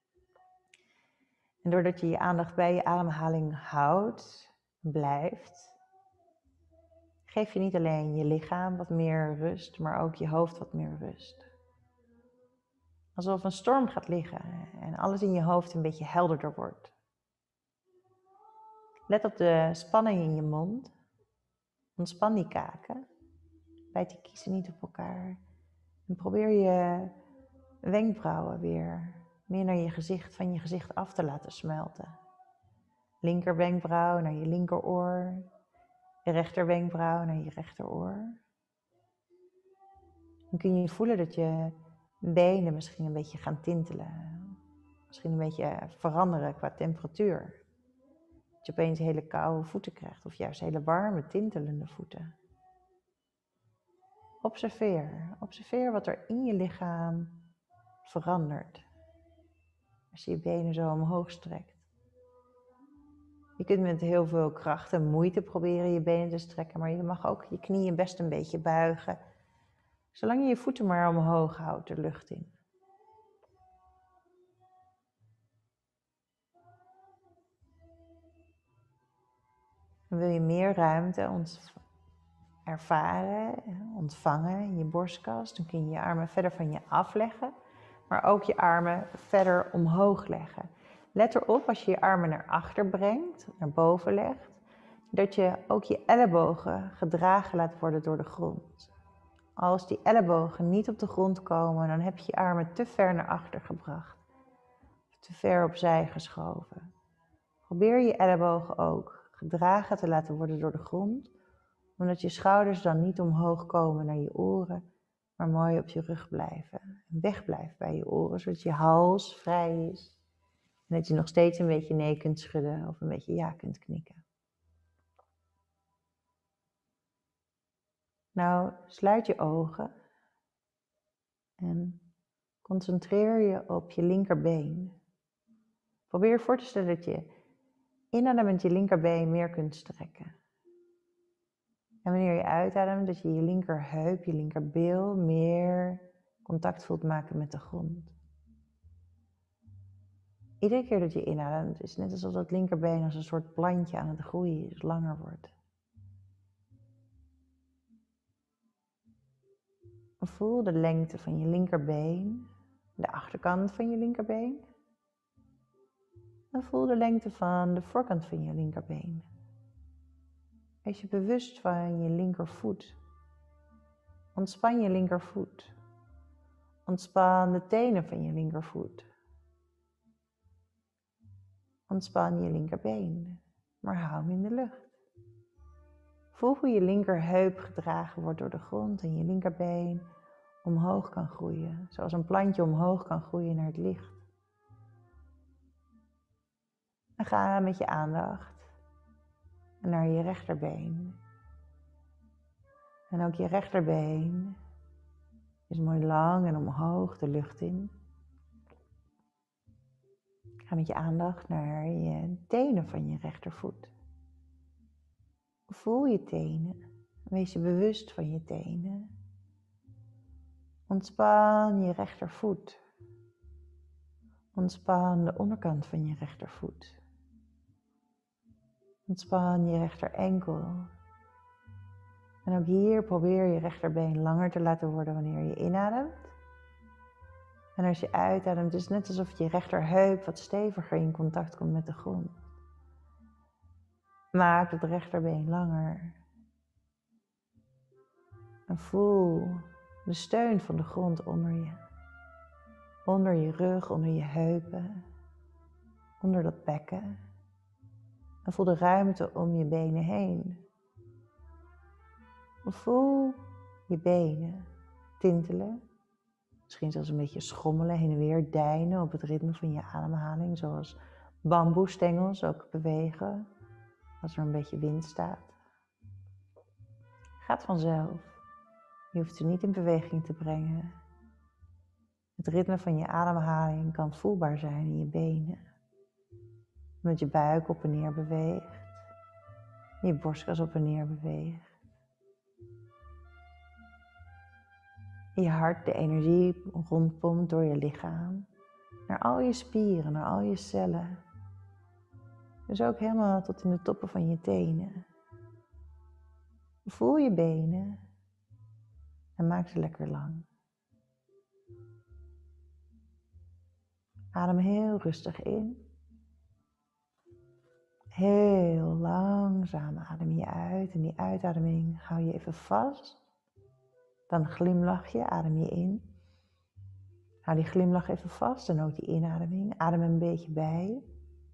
En doordat je je aandacht bij je ademhaling houdt, blijft, geef je niet alleen je lichaam wat meer rust, maar ook je hoofd wat meer rust. Alsof een storm gaat liggen en alles in je hoofd een beetje helderder wordt. Let op de spanning in je mond. Ontspan die kaken. Bijt die kiezen niet op elkaar. En probeer je wenkbrauwen weer meer naar je gezicht, van je gezicht af te laten smelten. Linker wenkbrauw naar je linkeroor. Je rechter wenkbrauw naar je rechteroor. Dan kun je voelen dat je benen misschien een beetje gaan tintelen. Misschien een beetje veranderen qua temperatuur. Dat je opeens hele koude voeten krijgt of juist hele warme, tintelende voeten. Observeer wat er in je lichaam verandert. Als je je benen zo omhoog strekt. Je kunt met heel veel kracht en moeite proberen je benen te strekken, maar je mag ook je knieën best een beetje buigen. Zolang je je voeten maar omhoog houdt, de lucht in. En wil je meer ruimte ervaren, ontvangen in je borstkas, dan kun je je armen verder van je afleggen, maar ook je armen verder omhoog leggen. Let erop als je je armen naar achter brengt, naar boven legt, dat je ook je ellebogen gedragen laat worden door de grond. Als die ellebogen niet op de grond komen, dan heb je je armen te ver naar achter gebracht. Of te ver opzij geschoven. Probeer je ellebogen ook gedragen te laten worden door de grond, omdat je schouders dan niet omhoog komen naar je oren, maar mooi op je rug blijven. En wegblijven bij je oren, zodat je hals vrij is. En dat je nog steeds een beetje nee kunt schudden of een beetje ja kunt knikken. Nou, sluit je ogen en concentreer je op je linkerbeen. Probeer je voor te stellen dat je inademend je linkerbeen meer kunt strekken. En wanneer je uitademt, dat je je linkerheup, je linkerbil meer contact voelt maken met de grond. Iedere keer dat je inademt is het net alsof dat linkerbeen als een soort plantje aan het groeien is, langer wordt. Voel de lengte van je linkerbeen, de achterkant van je linkerbeen. En voel de lengte van de voorkant van je linkerbeen. Wees je bewust van je linkervoet. Ontspan je linkervoet. Ontspan de tenen van je linkervoet. Ontspan je linkerbeen, maar hou hem in de lucht. Voel hoe je linkerheup gedragen wordt door de grond en je linkerbeen omhoog kan groeien. Zoals een plantje omhoog kan groeien naar het licht. En ga met je aandacht naar je rechterbeen. En ook je rechterbeen is mooi lang en omhoog de lucht in. Ga met je aandacht naar je tenen van je rechtervoet. Voel je tenen. Wees je bewust van je tenen. Ontspan je rechtervoet. Ontspan de onderkant van je rechtervoet. Ontspan je rechterenkel. En ook hier probeer je rechterbeen langer te laten worden wanneer je inademt. En als je uitademt is het net alsof je rechterheup wat steviger in contact komt met de grond. Maak het rechterbeen langer. En voel de steun van de grond onder je. Onder je rug, onder je heupen. Onder dat bekken. En voel de ruimte om je benen heen. Voel je benen tintelen. Misschien zelfs een beetje schommelen, heen en weer deinen op het ritme van je ademhaling. Zoals bamboestengels ook bewegen als er een beetje wind staat. Gaat vanzelf. Je hoeft ze niet in beweging te brengen. Het ritme van je ademhaling kan voelbaar zijn in je benen. Omdat je buik op en neer beweegt. Je borstkas op en neer beweegt. Je hart de energie rondpompt door je lichaam. Naar al je spieren, naar al je cellen. Dus ook helemaal tot in de toppen van je tenen. Voel je benen. En maak ze lekker lang. Adem heel rustig in. Heel langzaam adem je uit. En die uitademing hou je even vast. Dan glimlach je, adem je in. Hou die glimlach even vast en ook die inademing. Adem een beetje bij.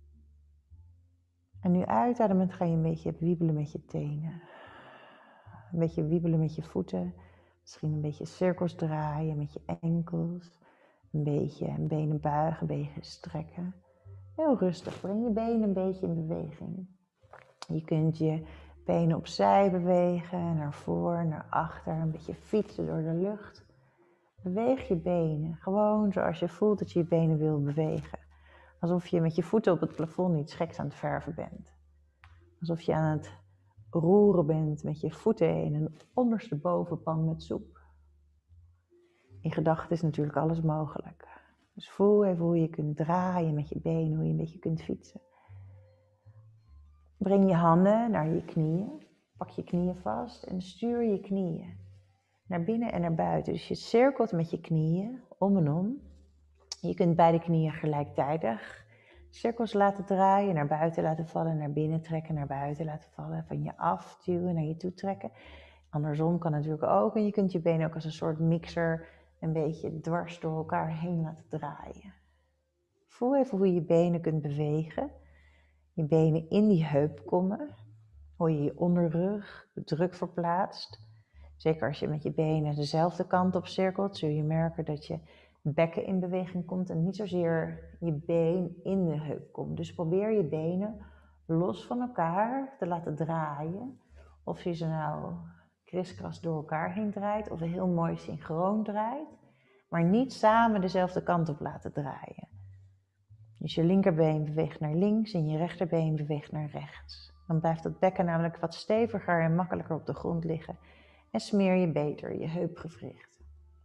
En nu uitademend ga je een beetje wiebelen met je tenen. Een beetje wiebelen met je voeten. Misschien een beetje cirkels draaien met je enkels. Een beetje benen buigen, benen strekken. Heel rustig, breng je benen een beetje in beweging. Je kunt je benen opzij bewegen, naar voor, naar achter, een beetje fietsen door de lucht. Beweeg je benen, gewoon zoals je voelt dat je je benen wil bewegen. Alsof je met je voeten op het plafond iets geks aan het verven bent. Alsof je aan het roeren bent met je voeten in een onderste bovenpan met soep. In gedachten is natuurlijk alles mogelijk. Dus voel even hoe je kunt draaien met je benen, hoe je een beetje kunt fietsen. Breng je handen naar je knieën. Pak je knieën vast en stuur je knieën naar binnen en naar buiten. Dus je cirkelt met je knieën om en om. Je kunt beide knieën gelijktijdig cirkels laten draaien, naar buiten laten vallen, naar binnen trekken, naar buiten laten vallen. Van je afduwen, naar je toe trekken. Andersom kan natuurlijk ook. En je kunt je benen ook als een soort mixer een beetje dwars door elkaar heen laten draaien. Voel even hoe je benen kunt bewegen. Je benen in die heup komen. Hoe je je onderrug de druk verplaatst. Zeker als je met je benen dezelfde kant op cirkelt, zul je merken dat je bekken in beweging komt en niet zozeer je been in de heup komt. Dus probeer je benen los van elkaar te laten draaien. Of je ze nou kriskras door elkaar heen draait of heel mooi synchroon draait. Maar niet samen dezelfde kant op laten draaien. Dus je linkerbeen beweegt naar links en je rechterbeen beweegt naar rechts. Dan blijft het bekken namelijk wat steviger en makkelijker op de grond liggen. En smeer je beter je heupgewricht.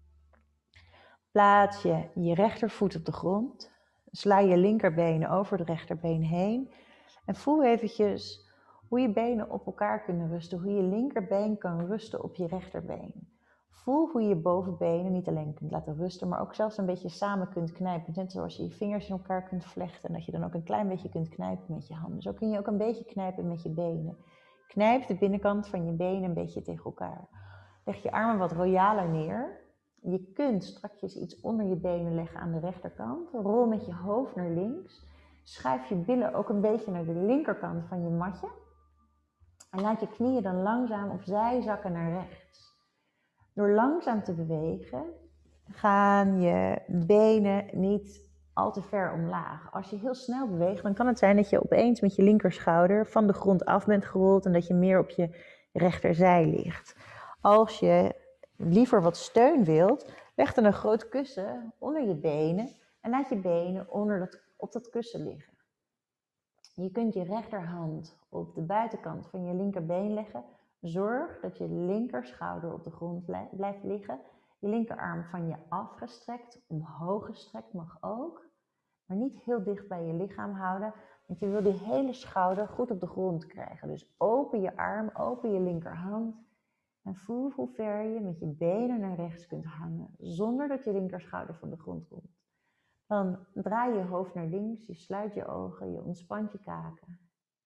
Plaats je rechtervoet op de grond. Sla je linkerbeen over het rechterbeen heen. En voel eventjes hoe je benen op elkaar kunnen rusten. Hoe je linkerbeen kan rusten op je rechterbeen. Voel hoe je bovenbenen niet alleen kunt laten rusten, maar ook zelfs een beetje samen kunt knijpen. Net zoals je je vingers in elkaar kunt vlechten en dat je dan ook een klein beetje kunt knijpen met je handen. Zo kun je ook een beetje knijpen met je benen. Knijp de binnenkant van je benen een beetje tegen elkaar. Leg je armen wat royaler neer. Je kunt strakjes iets onder je benen leggen aan de rechterkant. Rol met je hoofd naar links. Schuif je billen ook een beetje naar de linkerkant van je matje. En laat je knieën dan langzaam opzij zakken naar rechts. Door langzaam te bewegen gaan je benen niet al te ver omlaag. Als je heel snel beweegt, dan kan het zijn dat je opeens met je linkerschouder van de grond af bent gerold en dat je meer op je rechterzij ligt. Als je liever wat steun wilt, leg dan een groot kussen onder je benen en laat je benen op dat kussen liggen. Je kunt je rechterhand op de buitenkant van je linkerbeen leggen. Zorg dat je linkerschouder op de grond blijft liggen. Je linkerarm van je afgestrekt, omhoog gestrekt mag ook. Maar niet heel dicht bij je lichaam houden, want je wil die hele schouder goed op de grond krijgen. Dus open je arm, open je linkerhand en voel hoe ver je met je benen naar rechts kunt hangen, zonder dat je linkerschouder van de grond komt. Dan draai je hoofd naar links, je sluit je ogen, je ontspant je kaken.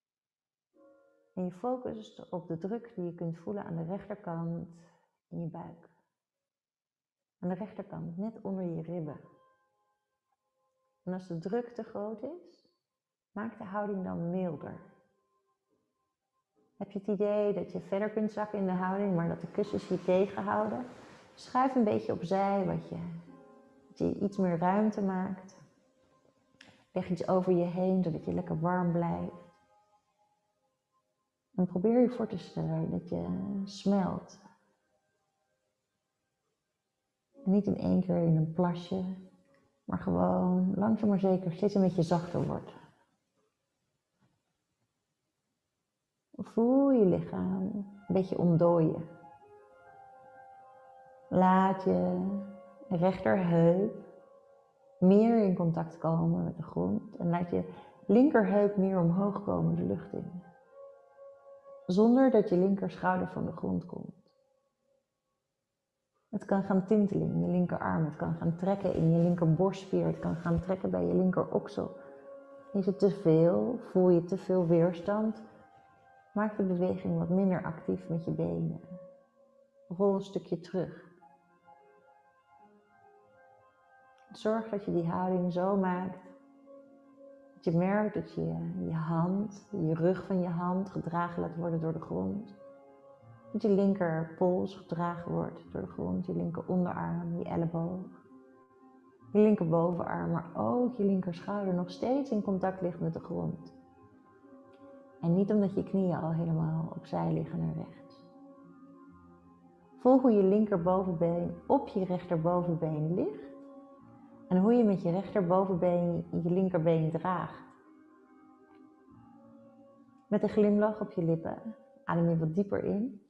En je focust op de druk die je kunt voelen aan de rechterkant in je buik. Aan de rechterkant, net onder je ribben. En als de druk te groot is, maak de houding dan milder. Heb je het idee dat je verder kunt zakken in de houding, maar dat de kussens je tegenhouden? Schuif een beetje opzij, dat je iets meer ruimte maakt. Leg iets over je heen, zodat je lekker warm blijft. En probeer je voor te stellen dat je smelt. En niet in één keer in een plasje, maar gewoon langzaam maar zeker steeds een beetje zachter wordt. Voel je lichaam een beetje ontdooien. Laat je rechterheup meer in contact komen met de grond en laat je linkerheup meer omhoog komen de lucht in. Zonder dat je linkerschouder van de grond komt. Het kan gaan tintelen in je linkerarm, het kan gaan trekken in je linkerborstspier, het kan gaan trekken bij je linkeroksel. Is het te veel? Voel je te veel weerstand? Maak de beweging wat minder actief met je benen. Rol een stukje terug. Zorg dat je die houding zo maakt dat je merkt dat je hand, je rug van je hand gedragen laat worden door de grond. Dat je linkerpols gedragen wordt door de grond, je linker onderarm, je elleboog. Je linkerbovenarm, maar ook je linkerschouder nog steeds in contact ligt met de grond. En niet omdat je knieën al helemaal opzij liggen naar rechts. Voel hoe je linkerbovenbeen op je rechterbovenbeen ligt. En hoe je met je rechterbovenbeen je linkerbeen draagt. Met een glimlach op je lippen adem je wat dieper in.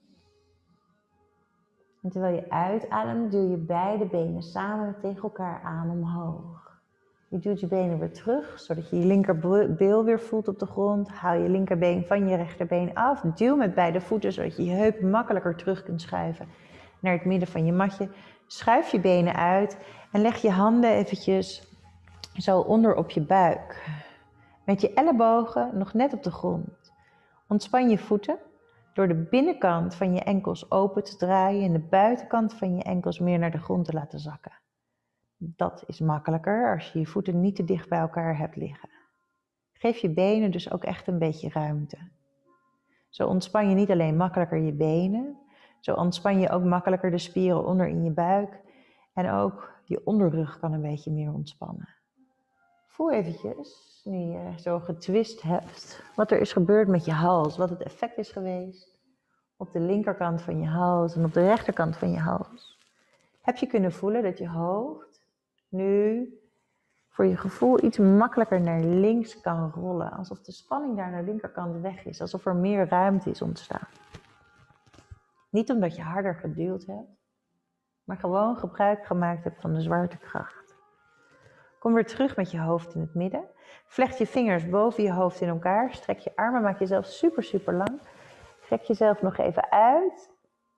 En terwijl je uitademt, duw je beide benen samen tegen elkaar aan omhoog. Je duwt je benen weer terug, zodat je je linkerbil weer voelt op de grond. Haal je linkerbeen van je rechterbeen af. Duw met beide voeten, zodat je je heupen makkelijker terug kunt schuiven naar het midden van je matje. Schuif je benen uit en leg je handen eventjes zo onder op je buik. Met je ellebogen nog net op de grond. Ontspan je voeten door de binnenkant van je enkels open te draaien en de buitenkant van je enkels meer naar de grond te laten zakken. Dat is makkelijker als je je voeten niet te dicht bij elkaar hebt liggen. Geef je benen dus ook echt een beetje ruimte. Zo ontspan je niet alleen makkelijker je benen, zo ontspan je ook makkelijker de spieren onder in je buik en ook die onderrug kan een beetje meer ontspannen. Voel eventjes, nu je zo getwist hebt, wat er is gebeurd met je hals. Wat het effect is geweest op de linkerkant van je hals en op de rechterkant van je hals. Heb je kunnen voelen dat je hoofd nu voor je gevoel iets makkelijker naar links kan rollen. Alsof de spanning daar naar de linkerkant weg is. Alsof er meer ruimte is ontstaan. Niet omdat je harder geduwd hebt, maar gewoon gebruik gemaakt hebt van de zwaartekracht. Kom weer terug met je hoofd in het midden. Vlecht je vingers boven je hoofd in elkaar. Strek je armen, maak jezelf super, super lang. Strek jezelf nog even uit.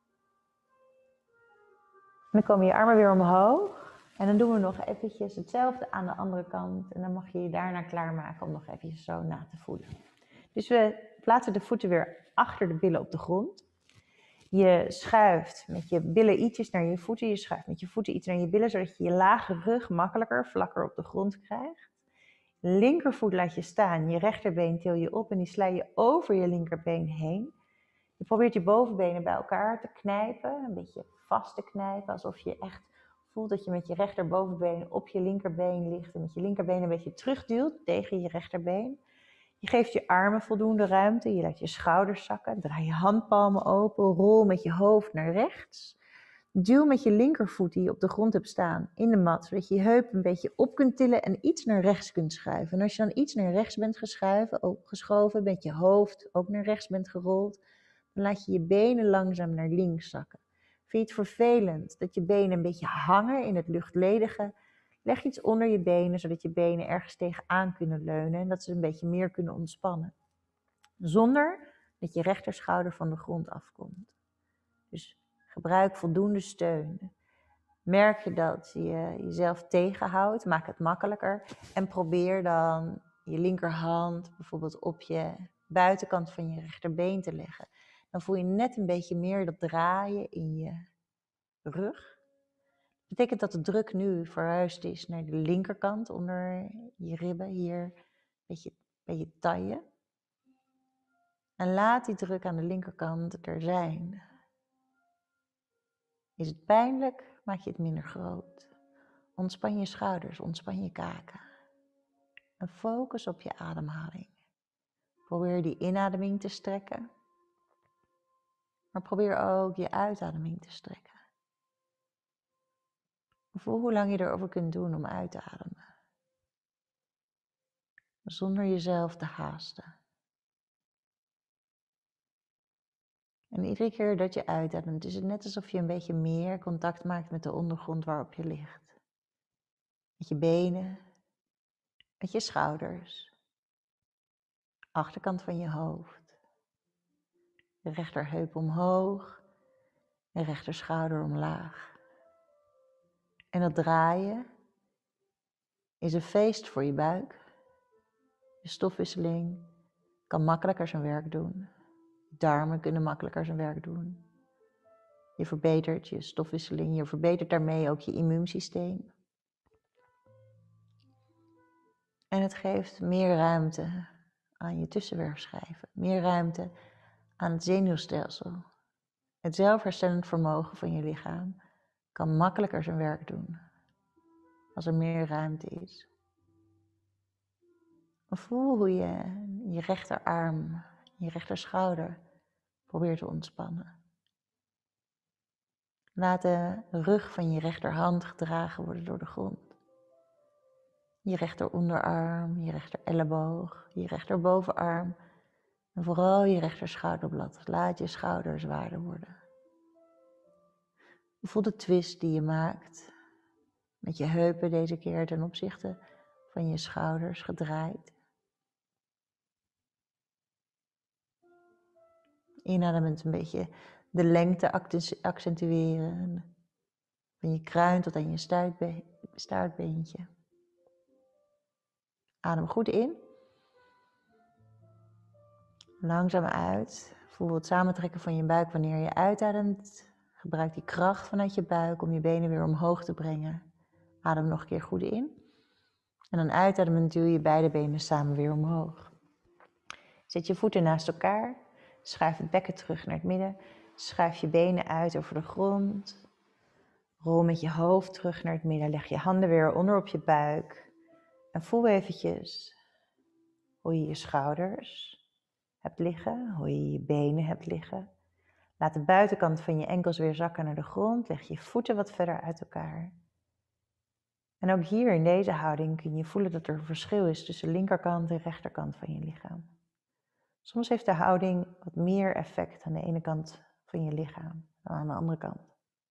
En dan komen je armen weer omhoog. En dan doen we nog eventjes hetzelfde aan de andere kant. En dan mag je je daarna klaarmaken om nog eventjes zo na te voelen. Dus we plaatsen de voeten weer achter de billen op de grond. Je schuift met je billen ietsjes naar je voeten. Je schuift met je voeten iets naar je billen, zodat je je lage rug makkelijker, vlakker op de grond krijgt. Linkervoet laat je staan. Je rechterbeen til je op en die sla je over je linkerbeen heen. Je probeert je bovenbenen bij elkaar te knijpen. Een beetje vast te knijpen, alsof je echt voelt dat je met je rechterbovenbeen op je linkerbeen ligt. En met je linkerbeen een beetje terugduwt tegen je rechterbeen. Je geeft je armen voldoende ruimte. Je laat je schouders zakken. Draai je handpalmen open. Rol met je hoofd naar rechts. Duw met je linkervoet die je op de grond hebt staan in de mat. Zodat je je heup een beetje op kunt tillen en iets naar rechts kunt schuiven. En als je dan iets naar rechts bent geschoven, met je hoofd ook naar rechts bent gerold, dan laat je je benen langzaam naar links zakken. Vind je het vervelend dat je benen een beetje hangen in het luchtledige? Leg iets onder je benen, zodat je benen ergens tegenaan kunnen leunen en dat ze een beetje meer kunnen ontspannen. Zonder dat je rechterschouder van de grond afkomt. Dus gebruik voldoende steun. Merk je dat je jezelf tegenhoudt, maak het makkelijker. En probeer dan je linkerhand bijvoorbeeld op je buitenkant van je rechterbeen te leggen. Dan voel je net een beetje meer dat draaien in je rug. Dat betekent dat de druk nu verhuisd is naar de linkerkant onder je ribben, hier een beetje bij je taille. En laat die druk aan de linkerkant er zijn. Is het pijnlijk, maak je het minder groot. Ontspan je schouders, ontspan je kaken. En focus op je ademhaling. Probeer die inademing te strekken. Maar probeer ook je uitademing te strekken. Voel hoe lang je erover kunt doen om uit te ademen. Zonder jezelf te haasten. En iedere keer dat je uitademt, is het net alsof je een beetje meer contact maakt met de ondergrond waarop je ligt. Met je benen, met je schouders, achterkant van je hoofd. De rechterheup omhoog, de rechterschouder omlaag. En dat draaien is een feest voor je buik. Je stofwisseling kan makkelijker zijn werk doen. Je darmen kunnen makkelijker zijn werk doen. Je verbetert je stofwisseling, je verbetert daarmee ook je immuunsysteem. En het geeft meer ruimte aan je tussenwerfschijven, meer ruimte aan het zenuwstelsel. Het zelfherstellend vermogen van je lichaam kan makkelijker zijn werk doen als er meer ruimte is. Voel hoe je je rechterarm, je rechterschouder probeert te ontspannen. Laat de rug van je rechterhand gedragen worden door de grond. Je rechteronderarm, je rechterelleboog, je rechterbovenarm en vooral je rechterschouderblad. Laat je schouder zwaarder worden. Voel de twist die je maakt met je heupen deze keer ten opzichte van je schouders gedraaid. Inademend een beetje de lengte accentueren. Van je kruin tot aan je stuitbeentje. Adem goed in. Langzaam uit. Voel het samentrekken van je buik wanneer je uitademt. Gebruik die kracht vanuit je buik om je benen weer omhoog te brengen. Adem nog een keer goed in. En dan uitademend duw je beide benen samen weer omhoog. Zet je voeten naast elkaar. Schuif het bekken terug naar het midden. Schuif je benen uit over de grond. Rol met je hoofd terug naar het midden. Leg je handen weer onder op je buik. En voel eventjes hoe je je schouders hebt liggen, hoe je je benen hebt liggen. Laat de buitenkant van je enkels weer zakken naar de grond. Leg je voeten wat verder uit elkaar. En ook hier in deze houding kun je voelen dat er een verschil is tussen de linkerkant en rechterkant van je lichaam. Soms heeft de houding wat meer effect aan de ene kant van je lichaam dan aan de andere kant.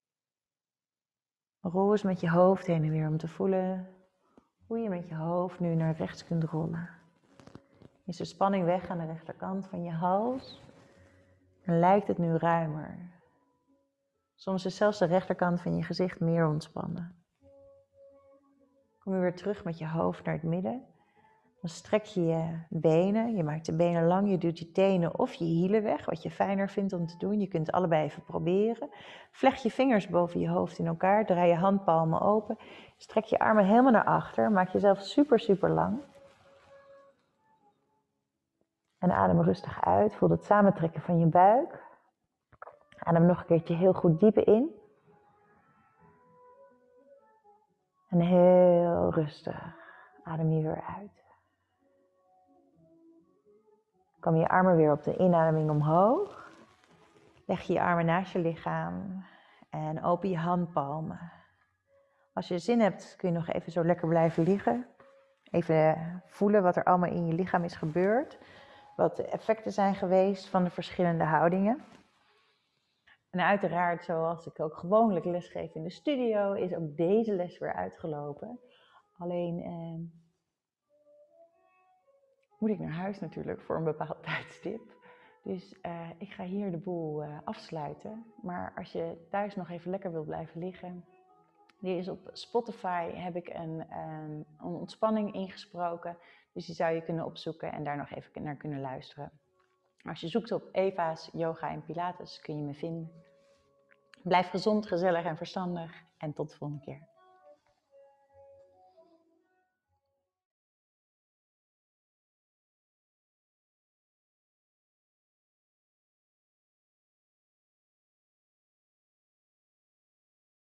Rol eens met je hoofd heen en weer om te voelen hoe je met je hoofd nu naar rechts kunt rollen. Is de spanning weg aan de rechterkant van je hals en lijkt het nu ruimer. Soms is zelfs de rechterkant van je gezicht meer ontspannen. Kom je weer terug met je hoofd naar het midden. Dan strek je je benen, je maakt de benen lang, je doet je tenen of je hielen weg, wat je fijner vindt om te doen. Je kunt het allebei even proberen. Vlecht je vingers boven je hoofd in elkaar, draai je handpalmen open. Strek je armen helemaal naar achter, maak jezelf super lang. En adem rustig uit, voel het samentrekken van je buik. Adem nog een keertje heel goed diep in. En heel rustig adem je weer uit. Kom je armen weer op de inademing omhoog. Leg je armen naast je lichaam en open je handpalmen. Als je zin hebt kun je nog even zo lekker blijven liggen. Even voelen wat er allemaal in je lichaam is gebeurd. Wat de effecten zijn geweest van de verschillende houdingen. En uiteraard, zoals ik ook gewoonlijk lesgeef in de studio, is ook deze les weer uitgelopen. Alleen moet ik naar huis natuurlijk voor een bepaald tijdstip. Dus ik ga hier de boel afsluiten. Maar als je thuis nog even lekker wilt blijven liggen. Die is op Spotify, heb ik een ontspanning ingesproken. Dus die zou je kunnen opzoeken en daar nog even naar kunnen luisteren. Als je zoekt op Eva's Yoga en Pilates kun je me vinden. Blijf gezond, gezellig en verstandig. En tot de volgende keer.